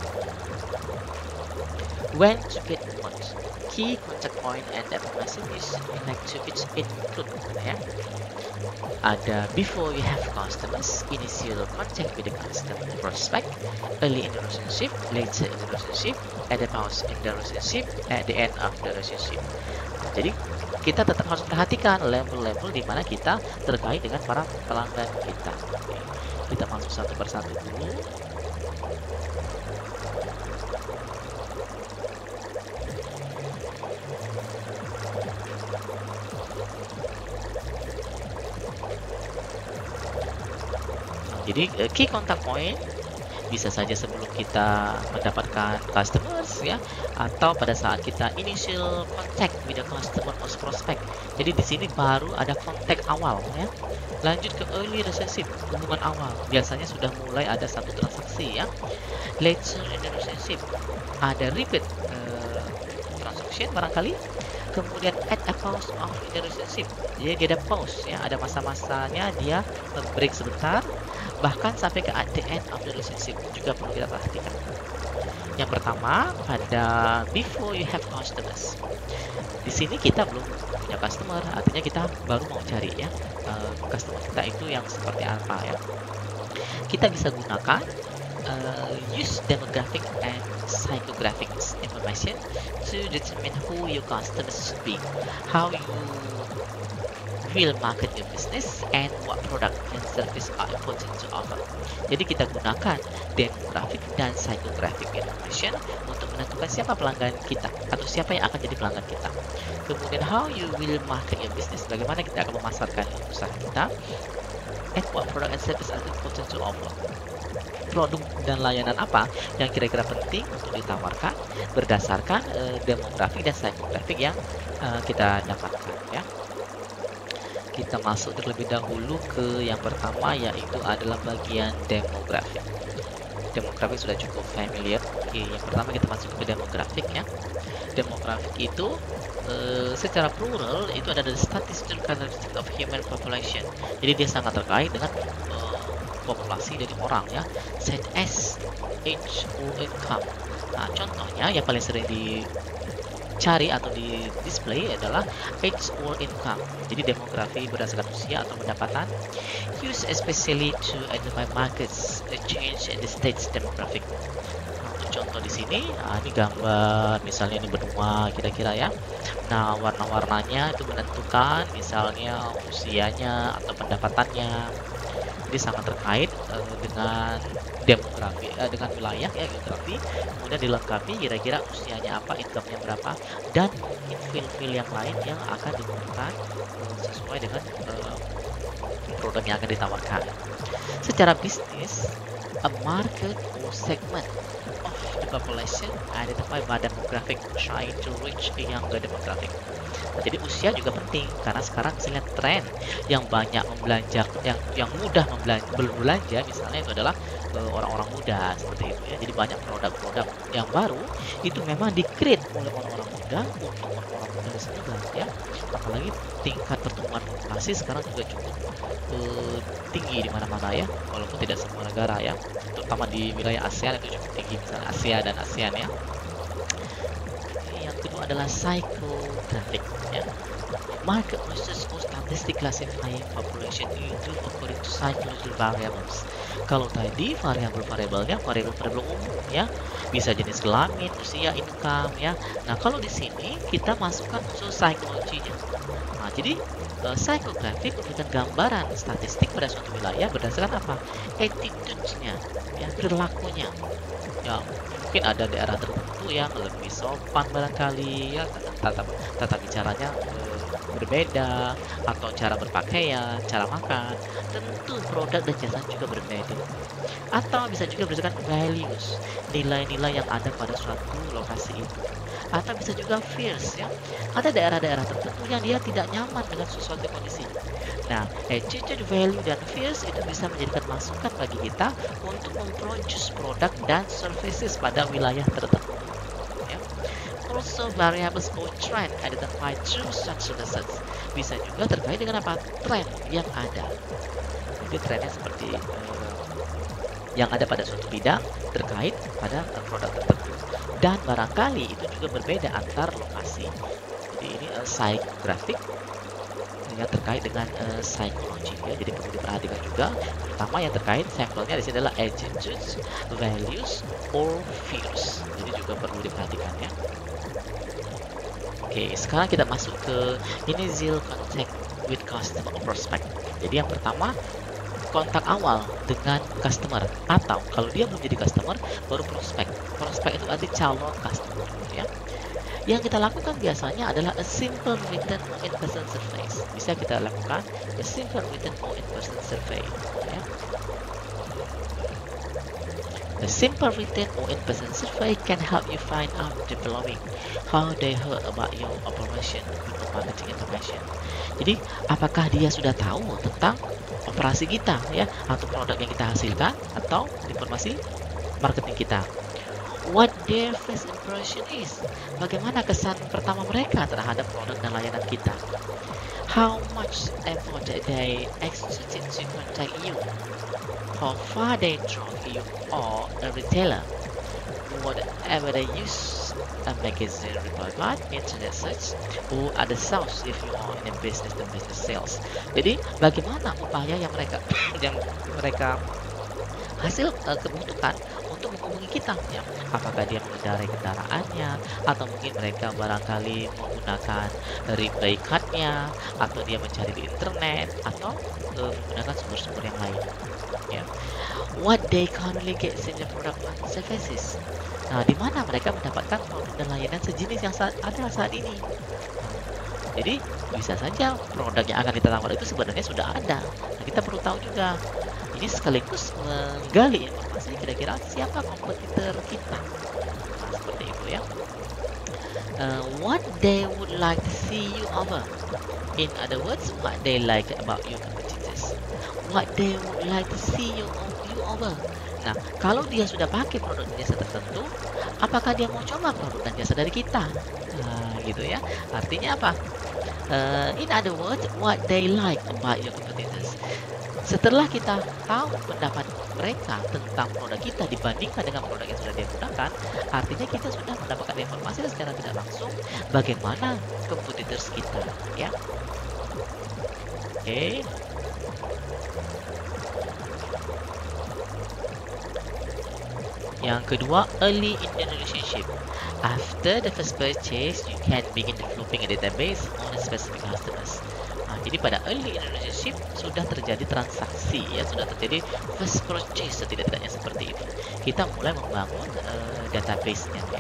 When to get what, key contact point and information is activities include ya. Ada before you have customers, initial contact with the customer prospect, early in the relationship, later in the relationship, at the pause in the relationship, at the end of the relationship. Jadi kita tetap harus perhatikan level-level di mana kita terkait dengan para pelanggan kita. Oke, kita masuk satu persatu dulu. Jadi key contact point bisa saja sebelum kita mendapatkan customers ya, atau pada saat kita initial contact with the customer or prospect. Jadi di sini baru ada kontak awal ya. Lanjut ke early relationship, hubungan awal. Biasanya sudah mulai ada satu transaksi ya. Later in the relationship ada repeat transaction barangkali. Kemudian at a pause of the relationship. Jadi dia ada pause ya, ada masa-masanya dia break sebentar. bahkan sampai ke at the end of the relationship juga perlu kita perhatikan. Yang pertama, pada before you have customers. Di sini kita belum punya customer, artinya kita baru mau cari ya customer kita itu yang seperti apa ya. Kita bisa gunakan use demographic and psychographic information to determine who your customers should be, how you will market your business, and what product and service are important to offer. Jadi kita gunakan demographic dan psychographic information untuk menentukan siapa pelanggan kita atau siapa yang akan jadi pelanggan kita. Kemudian how you will market your business, bagaimana kita akan memasarkan usaha kita, and what product and service are important to offer. Produk dan layanan apa yang kira-kira penting untuk ditawarkan berdasarkan demografik dan psychographic yang kita dapatkan ya. Kita masuk terlebih dahulu ke yang pertama, yaitu adalah bagian demografik. Demografik sudah cukup familiar. Oke, yang pertama kita masuk ke demografik ya. Demografik itu secara plural itu adalah the statistical characteristic of human population. Jadi dia sangat terkait dengan populasi dari orang ya, such as age or income. Nah, contohnya yang paling sering dicari atau di display adalah age or income. Jadi demografi berdasarkan usia atau pendapatan, used especially to identify markets change in the state's demographic. Nah, untuk contoh di sini, ini gambar misalnya ini benua kira-kira ya. Nah, warna-warnanya itu menentukan misalnya usianya atau pendapatannya. Jadi sangat terkait dengan demografi, dengan wilayah ya, geografi. Kemudian dilengkapi kira-kira usianya apa, income-nya berapa, dan mungkin fil-fil yang lain yang akan digunakan sesuai dengan produk yang akan ditawarkan. Secara bisnis, a market or segment of the population identified by demographic trying to reach a younger demographic. Jadi usia juga penting karena sekarang misalnya tren yang banyak membelanja, yang mudah berbelanja misalnya itu adalah orang-orang muda seperti itu ya. Jadi banyak produk-produk yang baru itu memang di-create oleh orang-orang muda untuk orang-orang muda juga ya. Apalagi tingkat pertumbuhan populasi sekarang juga cukup tinggi di mana-mana ya, walaupun tidak semua negara ya, terutama di wilayah ASEAN itu cukup tinggi, misalnya Asia dan ASEAN ya. Yang kedua adalah psychographic ya. Market research or statistic classifying population into according to psychological variables. Kalau tadi variabel-variabelnya variabel umum ya, bisa jenis kelamin, usia, income ya. Nah, kalau di sini kita masukkan unsur psikologinya. Nah, jadi psychographic memberikan gambaran statistik pada suatu wilayah berdasarkan apa? Attitude-nya, ya, perilakunya. Ya, mungkin ada daerah tertentu yang lebih sopan barangkali ya, tata bicaranya berbeda, atau cara berpakaian, cara makan, tentu produk dan jasa juga berbeda. Atau bisa juga berdasarkan values, nilai-nilai yang ada pada suatu lokasi itu. Atau bisa juga fears ya. Ada daerah-daerah tertentu yang dia tidak nyaman dengan sesuatu kondisi. Nah, attitude, value, dan fears itu bisa menjadikan masukan bagi kita untuk memproduce produk dan services pada wilayah tertentu. Ya. Also, variables or trend identified through such research bisa juga terkait dengan apa? Tren yang ada. Jadi trennya seperti yang ada pada suatu bidang terkait pada produk tertentu. Dan barangkali itu juga berbeda antar lokasi. Jadi ini psychographic yang terkait dengan psikologi ya. Jadi perlu diperhatikan juga, terutama yang terkait sampelnya di sini adalah attitudes, values, or fears. Jadi juga perlu diperhatikan ya. Oke, sekarang kita masuk ke initial contact with customer or prospect. Jadi yang pertama, kontak awal dengan customer, atau kalau dia belum jadi customer baru prospek. Prospek itu arti calon customer ya. Yang kita lakukan biasanya adalah a simple written or in-person survey. Bisa kita lakukan a simple written or in-person survey ya. The simple written or in-person survey can help you find out the following: how they heard about your operation with marketing information. Jadi, apakah dia sudah tahu tentang operasi kita ya, atau produk yang kita hasilkan, atau informasi marketing kita? What their first impression is? Bagaimana kesan pertama mereka terhadap produk dan layanan kita? How much effort they exerted to contact you? how far they drove you are a retailer. Whatever they use, a magazine reply card, internet search, or other source if you are in a business-to-business sales. Jadi bagaimana upaya yang mereka yang mereka hasil kebutuhan untuk menghubungi kita ya, apakah dia mengendarai kendaraannya atau mungkin mereka barangkali menggunakan replay cardnya atau dia mencari di internet atau menggunakan sumber-sumber yang lain ya. What they currently get in the product and services. Nah, di mana mereka mendapatkan produk dan layanan sejenis yang ada saat ini. Jadi bisa saja produk yang akan kita tawarkan itu sebenarnya sudah ada. Nah, kita perlu tahu juga. Ini sekaligus menggali informasi kira-kira siapa kompetitor kita. Nah, seperti itu ya. What they would like to see you over. In other words, what they like about your competitors. What they would like to see you over. Nah, kalau dia sudah pakai produk dan jasa tertentu, apakah dia mau coba produk dan jasa dari kita? Nah, gitu ya. Artinya apa? In other words, what they like about your competitors. Setelah kita tahu pendapat mereka tentang produk kita dibandingkan dengan produk yang sudah dia gunakan, artinya kita sudah mendapatkan informasi secara tidak langsung bagaimana competitors kita, ya. Oke. Yang kedua, early in the relationship. After the first purchase, you can begin developing a database on a specific customers. Nah, jadi pada early in the relationship sudah terjadi transaksi ya, sudah terjadi first purchase setidak-tidaknya seperti itu. Kita mulai membangun database-nya ya.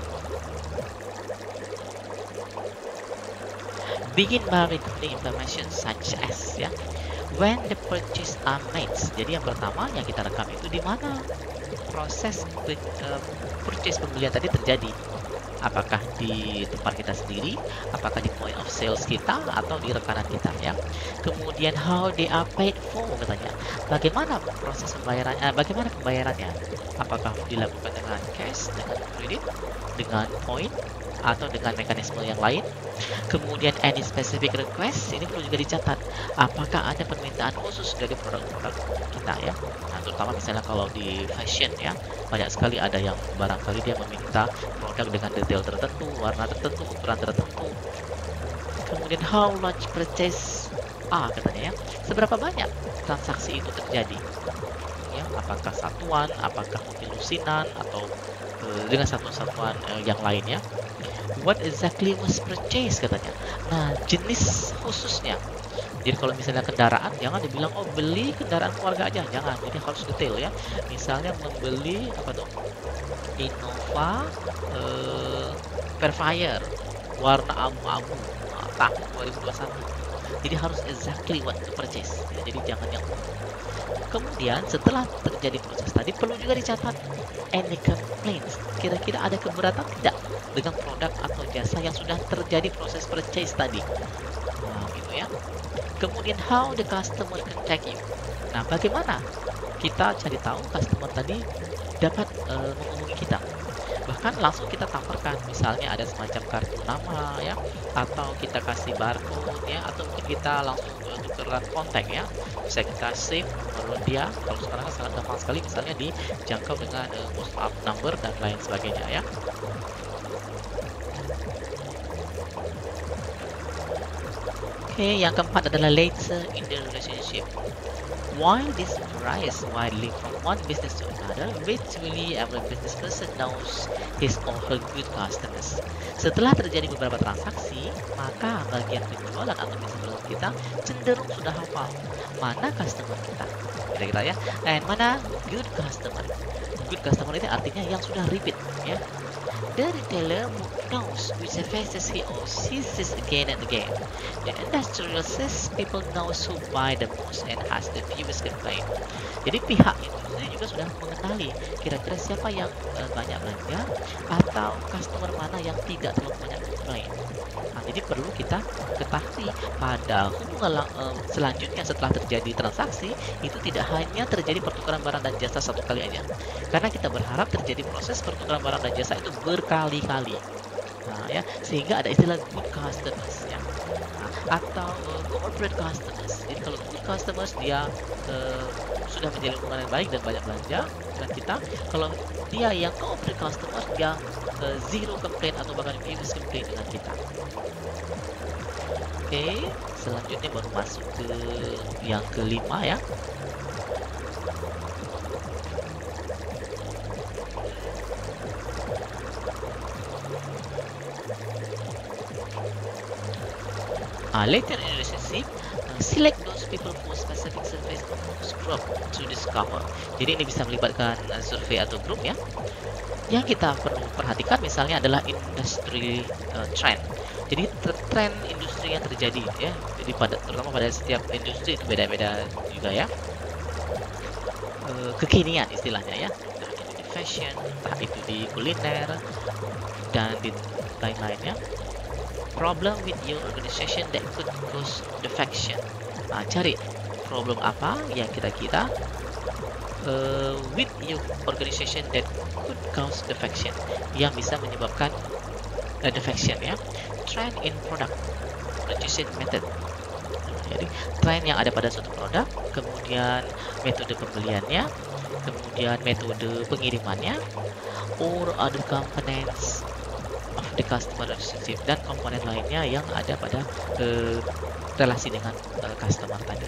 Begin by recording information such as ya, when the purchase are made. Jadi yang pertama yang kita rekam itu di mana proses purchase pembelian tadi terjadi. Apakah di tempat kita sendiri, apakah di point of sales kita, atau di rekanan kita ya. Kemudian how they are paid for katanya. Bagaimana proses pembayarannya? Bagaimana pembayarannya? Apakah dilakukan dengan cash, dengan kredit, dengan point, atau dengan mekanisme yang lain? Kemudian any specific request, ini perlu juga dicatat. Apakah ada permintaan khusus dari produk-produk kita ya? Nah, terutama misalnya kalau di fashion ya, banyak sekali ada yang barangkali dia meminta produk dengan detail tertentu, warna tertentu, ukuran tertentu. Kemudian how large purchase katanya ya, seberapa banyak transaksi itu terjadi? Ya, apakah satuan, apakah mungkin lusinan atau dengan satuan-satuan yang lainnya? What exactly was purchased katanya. Nah, jenis khususnya. Jadi kalau misalnya kendaraan, jangan dibilang oh beli kendaraan keluarga aja, jangan. Jadi harus detail ya. Misalnya membeli apa tuh? Innova Perfire warna abu-abu tahun 2021. Jadi harus exactly what to purchase. Ya, jadi jangan yang kemudian setelah terjadi proses tadi perlu juga dicatat any complaints. Kira-kira ada keberatan tidak dengan produk atau jasa yang sudah terjadi proses purchase tadi. Nah, gitu ya. Kemudian how the customer contact you. Nah, bagaimana kita cari tahu customer tadi dapat menghubungi kita? Bahkan langsung kita tampilkan, misalnya ada semacam kartu nama ya, atau kita kasih barcode ya, atau mungkin kita langsung tukeran kontak ya. Bisa kita save nomor dia. Kalau sekarang kan sangat gampang sekali, misalnya dijangkau dengan WhatsApp number dan lain sebagainya ya. Oke, yang keempat adalah later in the relationship. While this varies widely from one business to another, virtually every business person knows his or her good customers. Setelah terjadi beberapa transaksi, maka bagian penjualan atau bisnis kita cenderung sudah hafal mana customer kita. Kira-kira ya, dan mana good customer. Good customer itu artinya yang sudah repeat ya. The retailer knows which faces he or she sees again and again. The industrial says people knows who buy the most and has the fewest complaint. Jadi pihak industri juga sudah mengenali kira-kira siapa yang banyak belanja atau customer mana yang tidak terlalu banyak komplain. Nah, jadi perlu kita ketahui pada hubungan selanjutnya setelah terjadi transaksi itu tidak hanya terjadi pertukaran barang dan jasa satu kali aja, karena kita berharap terjadi proses pertukaran barang dan jasa itu berkali-kali. Nah, ya, sehingga ada istilah good customers ya. Nah, atau corporate customers. Jadi kalau good customers dia sudah menjalin hubungan yang baik dan banyak belanja dengan kita. Kalau dia yang corporate customer dia zero complaint atau bahkan minus complaint dengan kita. Oke, selanjutnya baru masuk ke yang kelima ya. Later in relationship, select those people for specific surveys or group to discover. Jadi ini bisa melibatkan survei atau grup ya. Yang kita perlu perhatikan misalnya adalah industry trend. Jadi tren industri yang terjadi ya. Jadi terutama pada setiap industri itu beda-beda juga ya. Kekinian istilahnya ya. Di fashion, entah itu di kuliner dan di lain-lainnya. Problem with your organization that could cause defection. Cari problem apa yang kira-kira with your organization that could cause defection, yang bisa menyebabkan defection ya. Trend in product purchasing method. Jadi tren yang ada pada suatu produk, kemudian metode pembeliannya, kemudian metode pengirimannya, or other components of the customer relationship, dan komponen lainnya yang ada pada relasi dengan customer tadi.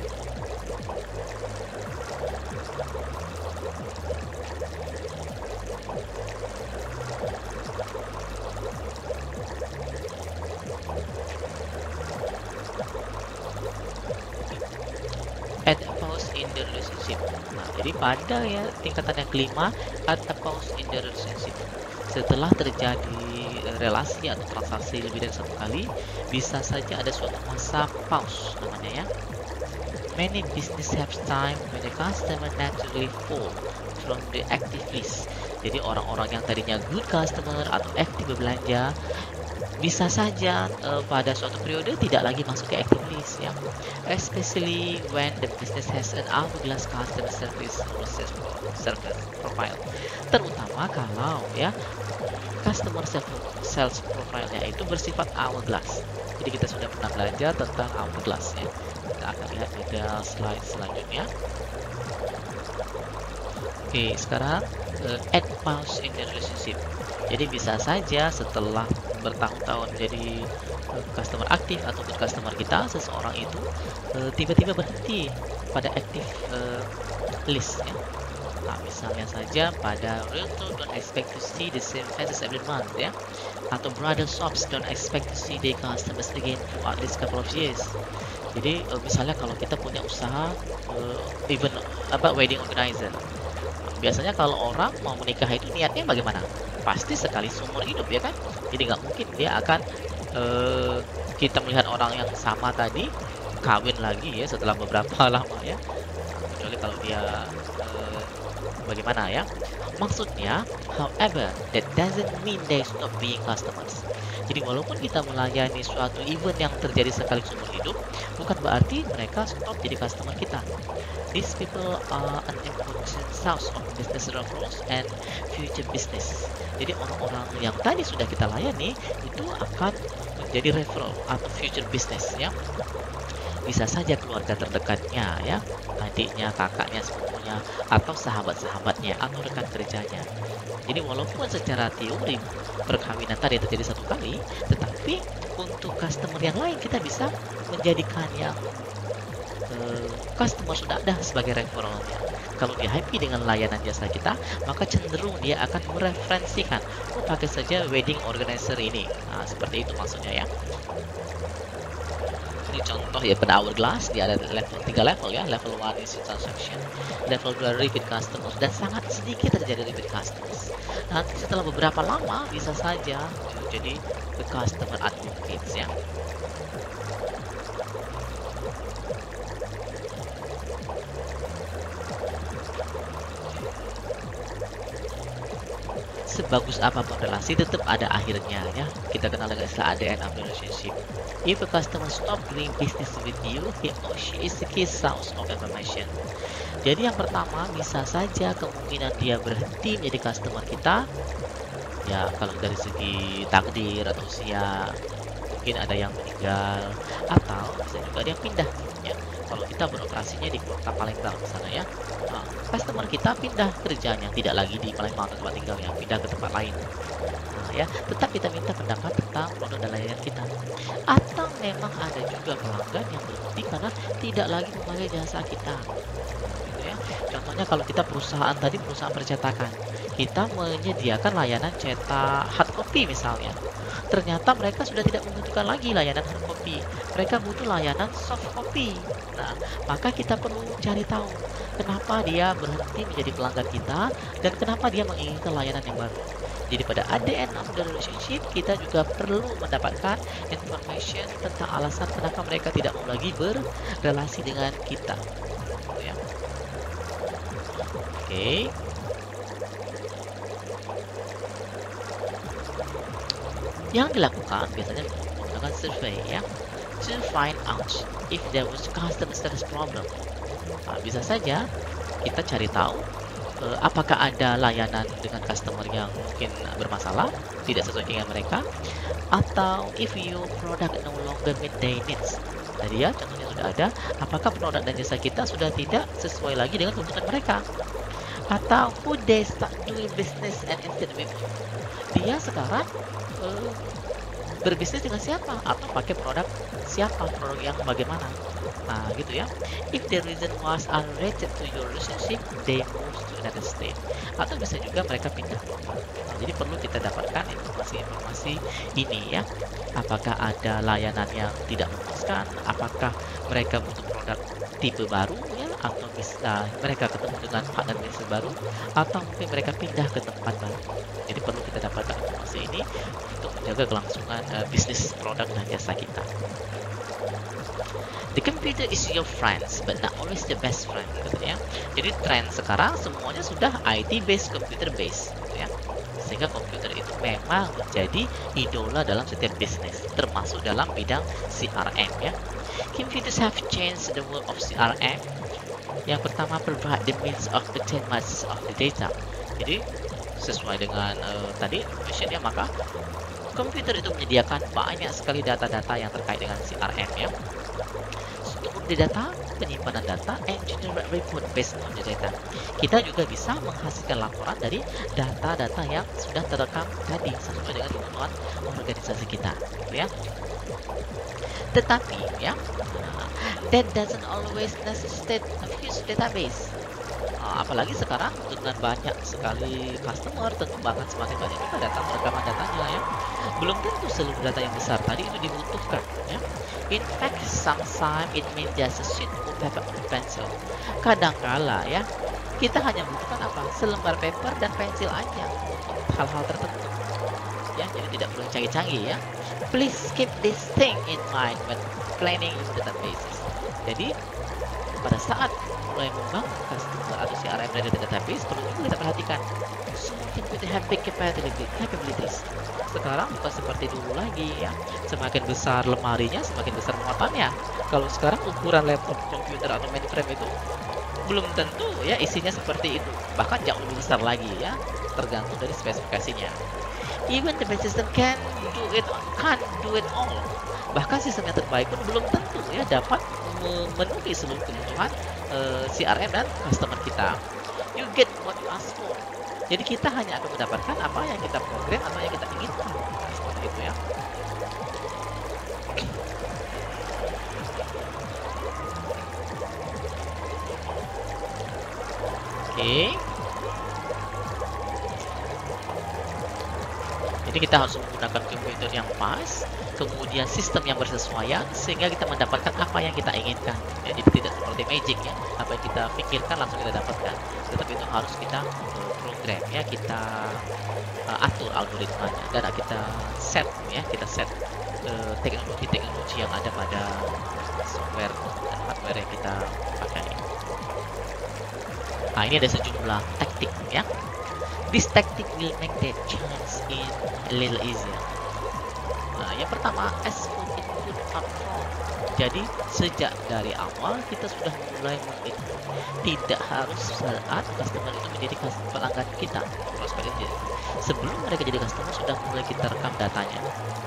At a pause in the relationship. Nah, jadi pada ya tingkatan yang kelima, at a pause in the relationship. Setelah terjadi relasi atau transaksi lebih dari satu kali, bisa saja ada suatu masa pause namanya ya. Many business have time when the customer naturally fall from the active list. Jadi orang-orang yang tadinya good customer atau aktif berbelanja bisa saja pada suatu periode tidak lagi masuk ke active list ya. Especially when the business has an hourglass customer service profile. Terutama kalau ya customer sales profile-nya itu bersifat hourglass. Jadi kita sudah pernah belajar tentang hourglass ya. Kita akan lihat pada slide selanjutnya. Oke, sekarang add pause in the relationship. Jadi bisa saja setelah bertahun-tahun menjadi customer aktif atau good customer kita, seseorang itu tiba-tiba berhenti pada active list ya. Nah, misalnya saja pada realtor don't expect to see the same faces every month ya, atau brother shops don't expect to see their customers again for at least couple of years. Jadi misalnya kalau kita punya usaha event wedding organizer, biasanya kalau orang mau menikah itu niatnya bagaimana? Pasti sekali seumur hidup ya kan? Jadi nggak mungkin dia akan kita melihat orang yang sama tadi kawin lagi ya setelah beberapa lama ya, kecuali kalau dia bagaimana ya. Maksudnya, however, that doesn't mean they stop being customers. Jadi walaupun kita melayani suatu event yang terjadi sekali seumur hidup, bukan berarti mereka stop jadi customer kita. These people are an important source of business referrals and future business. Jadi orang-orang yang tadi sudah kita layani itu akan menjadi referral atau future business ya. Bisa saja keluarga terdekatnya ya, adiknya, kakaknya, sepupunya, atau sahabat-sahabatnya atau rekan kerjanya. Jadi walaupun secara teori perkawinan tadi terjadi satu kali, tetapi untuk customer yang lain kita bisa menjadikan yang customer sudah ada sebagai referralnya. Kalau dia happy dengan layanan jasa kita, maka cenderung dia akan mereferensikan, oh pakai saja wedding organizer ini. Nah, seperti itu maksudnya ya. Ini contoh ya pada hourglass, dia ada level 3 level ya. Level 1 is transaction, level 2 repeat customers, dan sangat sedikit terjadi repeat customers. Nanti setelah beberapa lama bisa saja jadi the customer advocates ya. Sebagus apapun relasi tetap ada akhirnya ya. Kita kenal dengan istilah ADN of relationship. If a customer stop doing business with you, he or she is the key source of information. Jadi yang pertama, bisa saja kemungkinan dia berhenti menjadi customer kita ya, kalau dari segi takdir atau usia mungkin ada yang meninggal atau bisa juga ada yang pindah ya. Kalau kita beroperasinya di kota Palembang misalnya ya, customer kita pindah kerjanya, tidak lagi di Palembang atau tempat tinggalnya, pindah ke tempat lain. Ya, tetap kita minta pendapat tentang produk dan layanan kita. Atau memang ada juga pelanggan yang berhenti karena tidak lagi memakai jasa kita. Gitu ya. Contohnya kalau kita perusahaan tadi, perusahaan percetakan, kita menyediakan layanan cetak hard copy misalnya. Ternyata mereka sudah tidak membutuhkan lagi layanan hard copy. Mereka butuh layanan soft copy. Nah, maka kita perlu cari tahu kenapa dia berhenti menjadi pelanggan kita dan kenapa dia menginginkan layanan yang baru. Jadi pada ADN of the relationship, kita juga perlu mendapatkan information tentang alasan kenapa mereka tidak mau lagi berrelasi dengan kita. Ya. Oke. Yang dilakukan biasanya menggunakan survei ya, to find out if there was customer service problem. Nah, bisa saja kita cari tahu apakah ada layanan dengan customer yang mungkin bermasalah, tidak sesuai dengan mereka, atau if your product no longer meet their needs. Jadi ya, contohnya sudah ada, apakah produk dan jasa kita sudah tidak sesuai lagi dengan kebutuhan mereka, atau who they start doing business and instead with. Dia sekarang berbisnis dengan siapa atau pakai produk siapa, produk yang bagaimana. Nah gitu ya, if the reason was unrelated to your relationship, they move to another state, atau bisa juga mereka pindah. Nah, jadi perlu kita dapatkan informasi-informasi ini ya, apakah ada layanan yang tidak memuaskan, apakah mereka butuh produk tipe baru ya, atau bisa mereka ketemu dengan partner bisnis baru, atau mungkin mereka pindah ke tempat baru. Jadi perlu kita dapatkan informasi ini untuk menjaga kelangsungan bisnis produk dan jasa kita. The computer is your friends, but not always the best friend, gitu ya. Jadi tren sekarang semuanya sudah IT based, computer based, gitu ya. Sehingga komputer itu memang menjadi idola dalam setiap bisnis, termasuk dalam bidang CRM ya. Computers have changed the world of CRM. Yang pertama, provide the means of obtain much of the data. Jadi sesuai dengan tadi visionnya, maka komputer itu menyediakan banyak sekali data-data yang terkait dengan CRM ya. Untuk di data, penyimpanan data, and generate report based on the data. Kita juga bisa menghasilkan laporan dari data-data yang sudah terekam tadi sesuai dengan kebutuhan organisasi kita, gitu ya. Tetapi ya, that doesn't always necessitate a huge database. Apalagi sekarang dengan banyak sekali customer, tentu bahkan semakin banyak juga data rekaman datanya ya. Belum tentu seluruh data yang besar tadi itu dibutuhkan ya. In fact, sometimes it means just a sheet of paper or pencil. Kadangkala ya, kita hanya membutuhkan apa? Selembar paper dan pensil aja untuk hal-hal tertentu. Ya, jadi tidak perlu canggih-canggih ya. Please keep this thing in mind when planning your databases. Jadi pada saat mulai membangun customer atau CRM dari database, perlu juga kita perhatikan semua computer have big capabilities. Sekarang bukan seperti dulu lagi ya, semakin besar lemarinya semakin besar muatannya. Kalau sekarang ukuran laptop, komputer atau mainframe itu belum tentu ya isinya seperti itu, bahkan jauh lebih besar lagi ya, tergantung dari spesifikasinya. Even the best system can't do it all. Bahkan sistem yang terbaik pun belum tentu ya dapat memenuhi seluruh kebutuhan CRM dan customer kita. You get what you ask for. Jadi kita hanya akan mendapatkan apa yang kita program atau yang kita inginkan. Seperti itu ya. Oke. Jadi kita harus menggunakan komputer yang pas, kemudian sistem yang bersesuaian, sehingga kita mendapatkan apa yang kita inginkan. Ya, jadi tidak seperti magic ya, apa yang kita pikirkan langsung kita dapatkan. Tetapi itu harus kita program ya, kita atur algoritmanya dan kita set ya, teknologi-teknologi yang ada pada software dan hardware yang kita pakai. Nah, ini ada sejumlah taktik ya. This tactic will make the chance in a little easier. Nah, yang pertama, ask for input upfront. Jadi sejak dari awal kita sudah mulai menginput. Tidak harus saat customer itu menjadi pelanggan kita, prospek itu. Sebelum mereka jadi customer sudah mulai kita rekam datanya.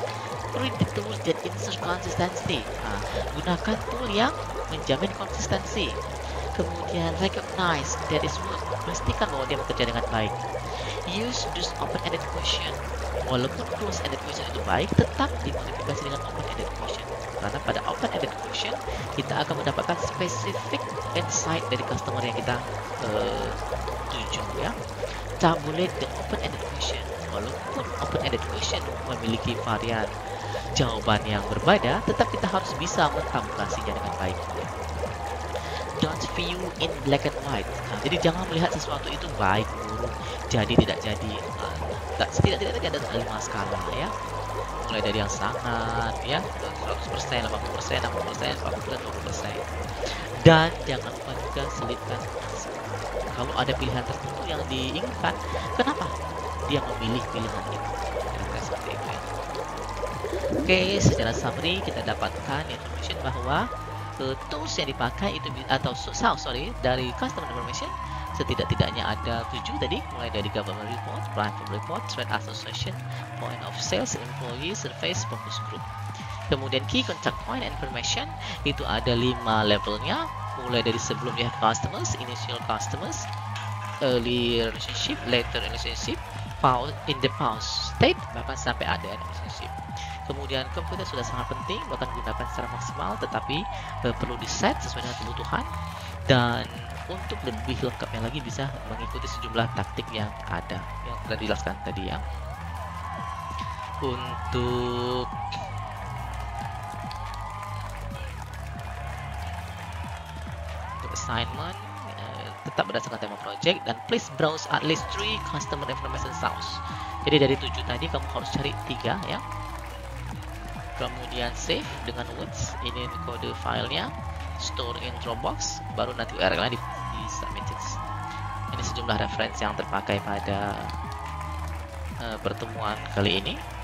Create the tools that ensure consistency. Nah, gunakan tool yang menjamin konsistensi. Kemudian recognize that is work. Pastikan bahwa dia bekerja dengan baik. Use this open-ended question. Walaupun close-ended question itu baik, tetap dimodifikasi dengan open-ended question. Karena pada open-ended question kita akan mendapatkan spesifik insight dari customer yang kita tuju, ya. Tabulate the open-ended question. Walaupun open-ended question memiliki varian jawaban yang berbeda, tetap kita harus bisa mentabulasinya dengan baik. Don't view in black and white. Nah, jadi jangan melihat sesuatu itu baik, buruk, jadi tidak jadi. Setidak-tidaknya ada 5 skala, ya. Mulai dari yang sangat, ya, 100%, 80%, 60%, 40%, 20%. Dan jangan lupa juga selipkan kalau ada pilihan tertentu yang diinginkan, kenapa dia memilih pilihan itu. Kira-kira seperti itu, ya. Oke, secara summary kita dapatkan information bahwa tools yang dipakai itu atau dari customer information setidak-tidaknya ada 7 tadi, mulai dari government report, platform report, trade association, point of sales, employee, surveys, focus group. Kemudian key contact point information itu ada 5 levelnya, mulai dari sebelum dia customers, initial customers, early relationship, later relationship, in the past state, bahkan sampai ada relationship. Kemudian komputer sudah sangat penting, bahkan gunakan secara maksimal, tetapi perlu di-set sesuai dengan kebutuhan. Dan untuk lebih lengkapnya lagi bisa mengikuti sejumlah taktik yang ada, yang sudah dijelaskan tadi, ya. Untuk assignment, tetap berdasarkan tema project, dan please browse at least 3 customer information source. Jadi dari 7 tadi kamu harus cari 3, ya. Kemudian save dengan words, ini kode filenya, store in Dropbox, baru nanti URL-nya di submitted. Ini sejumlah referensi yang terpakai pada pertemuan kali ini.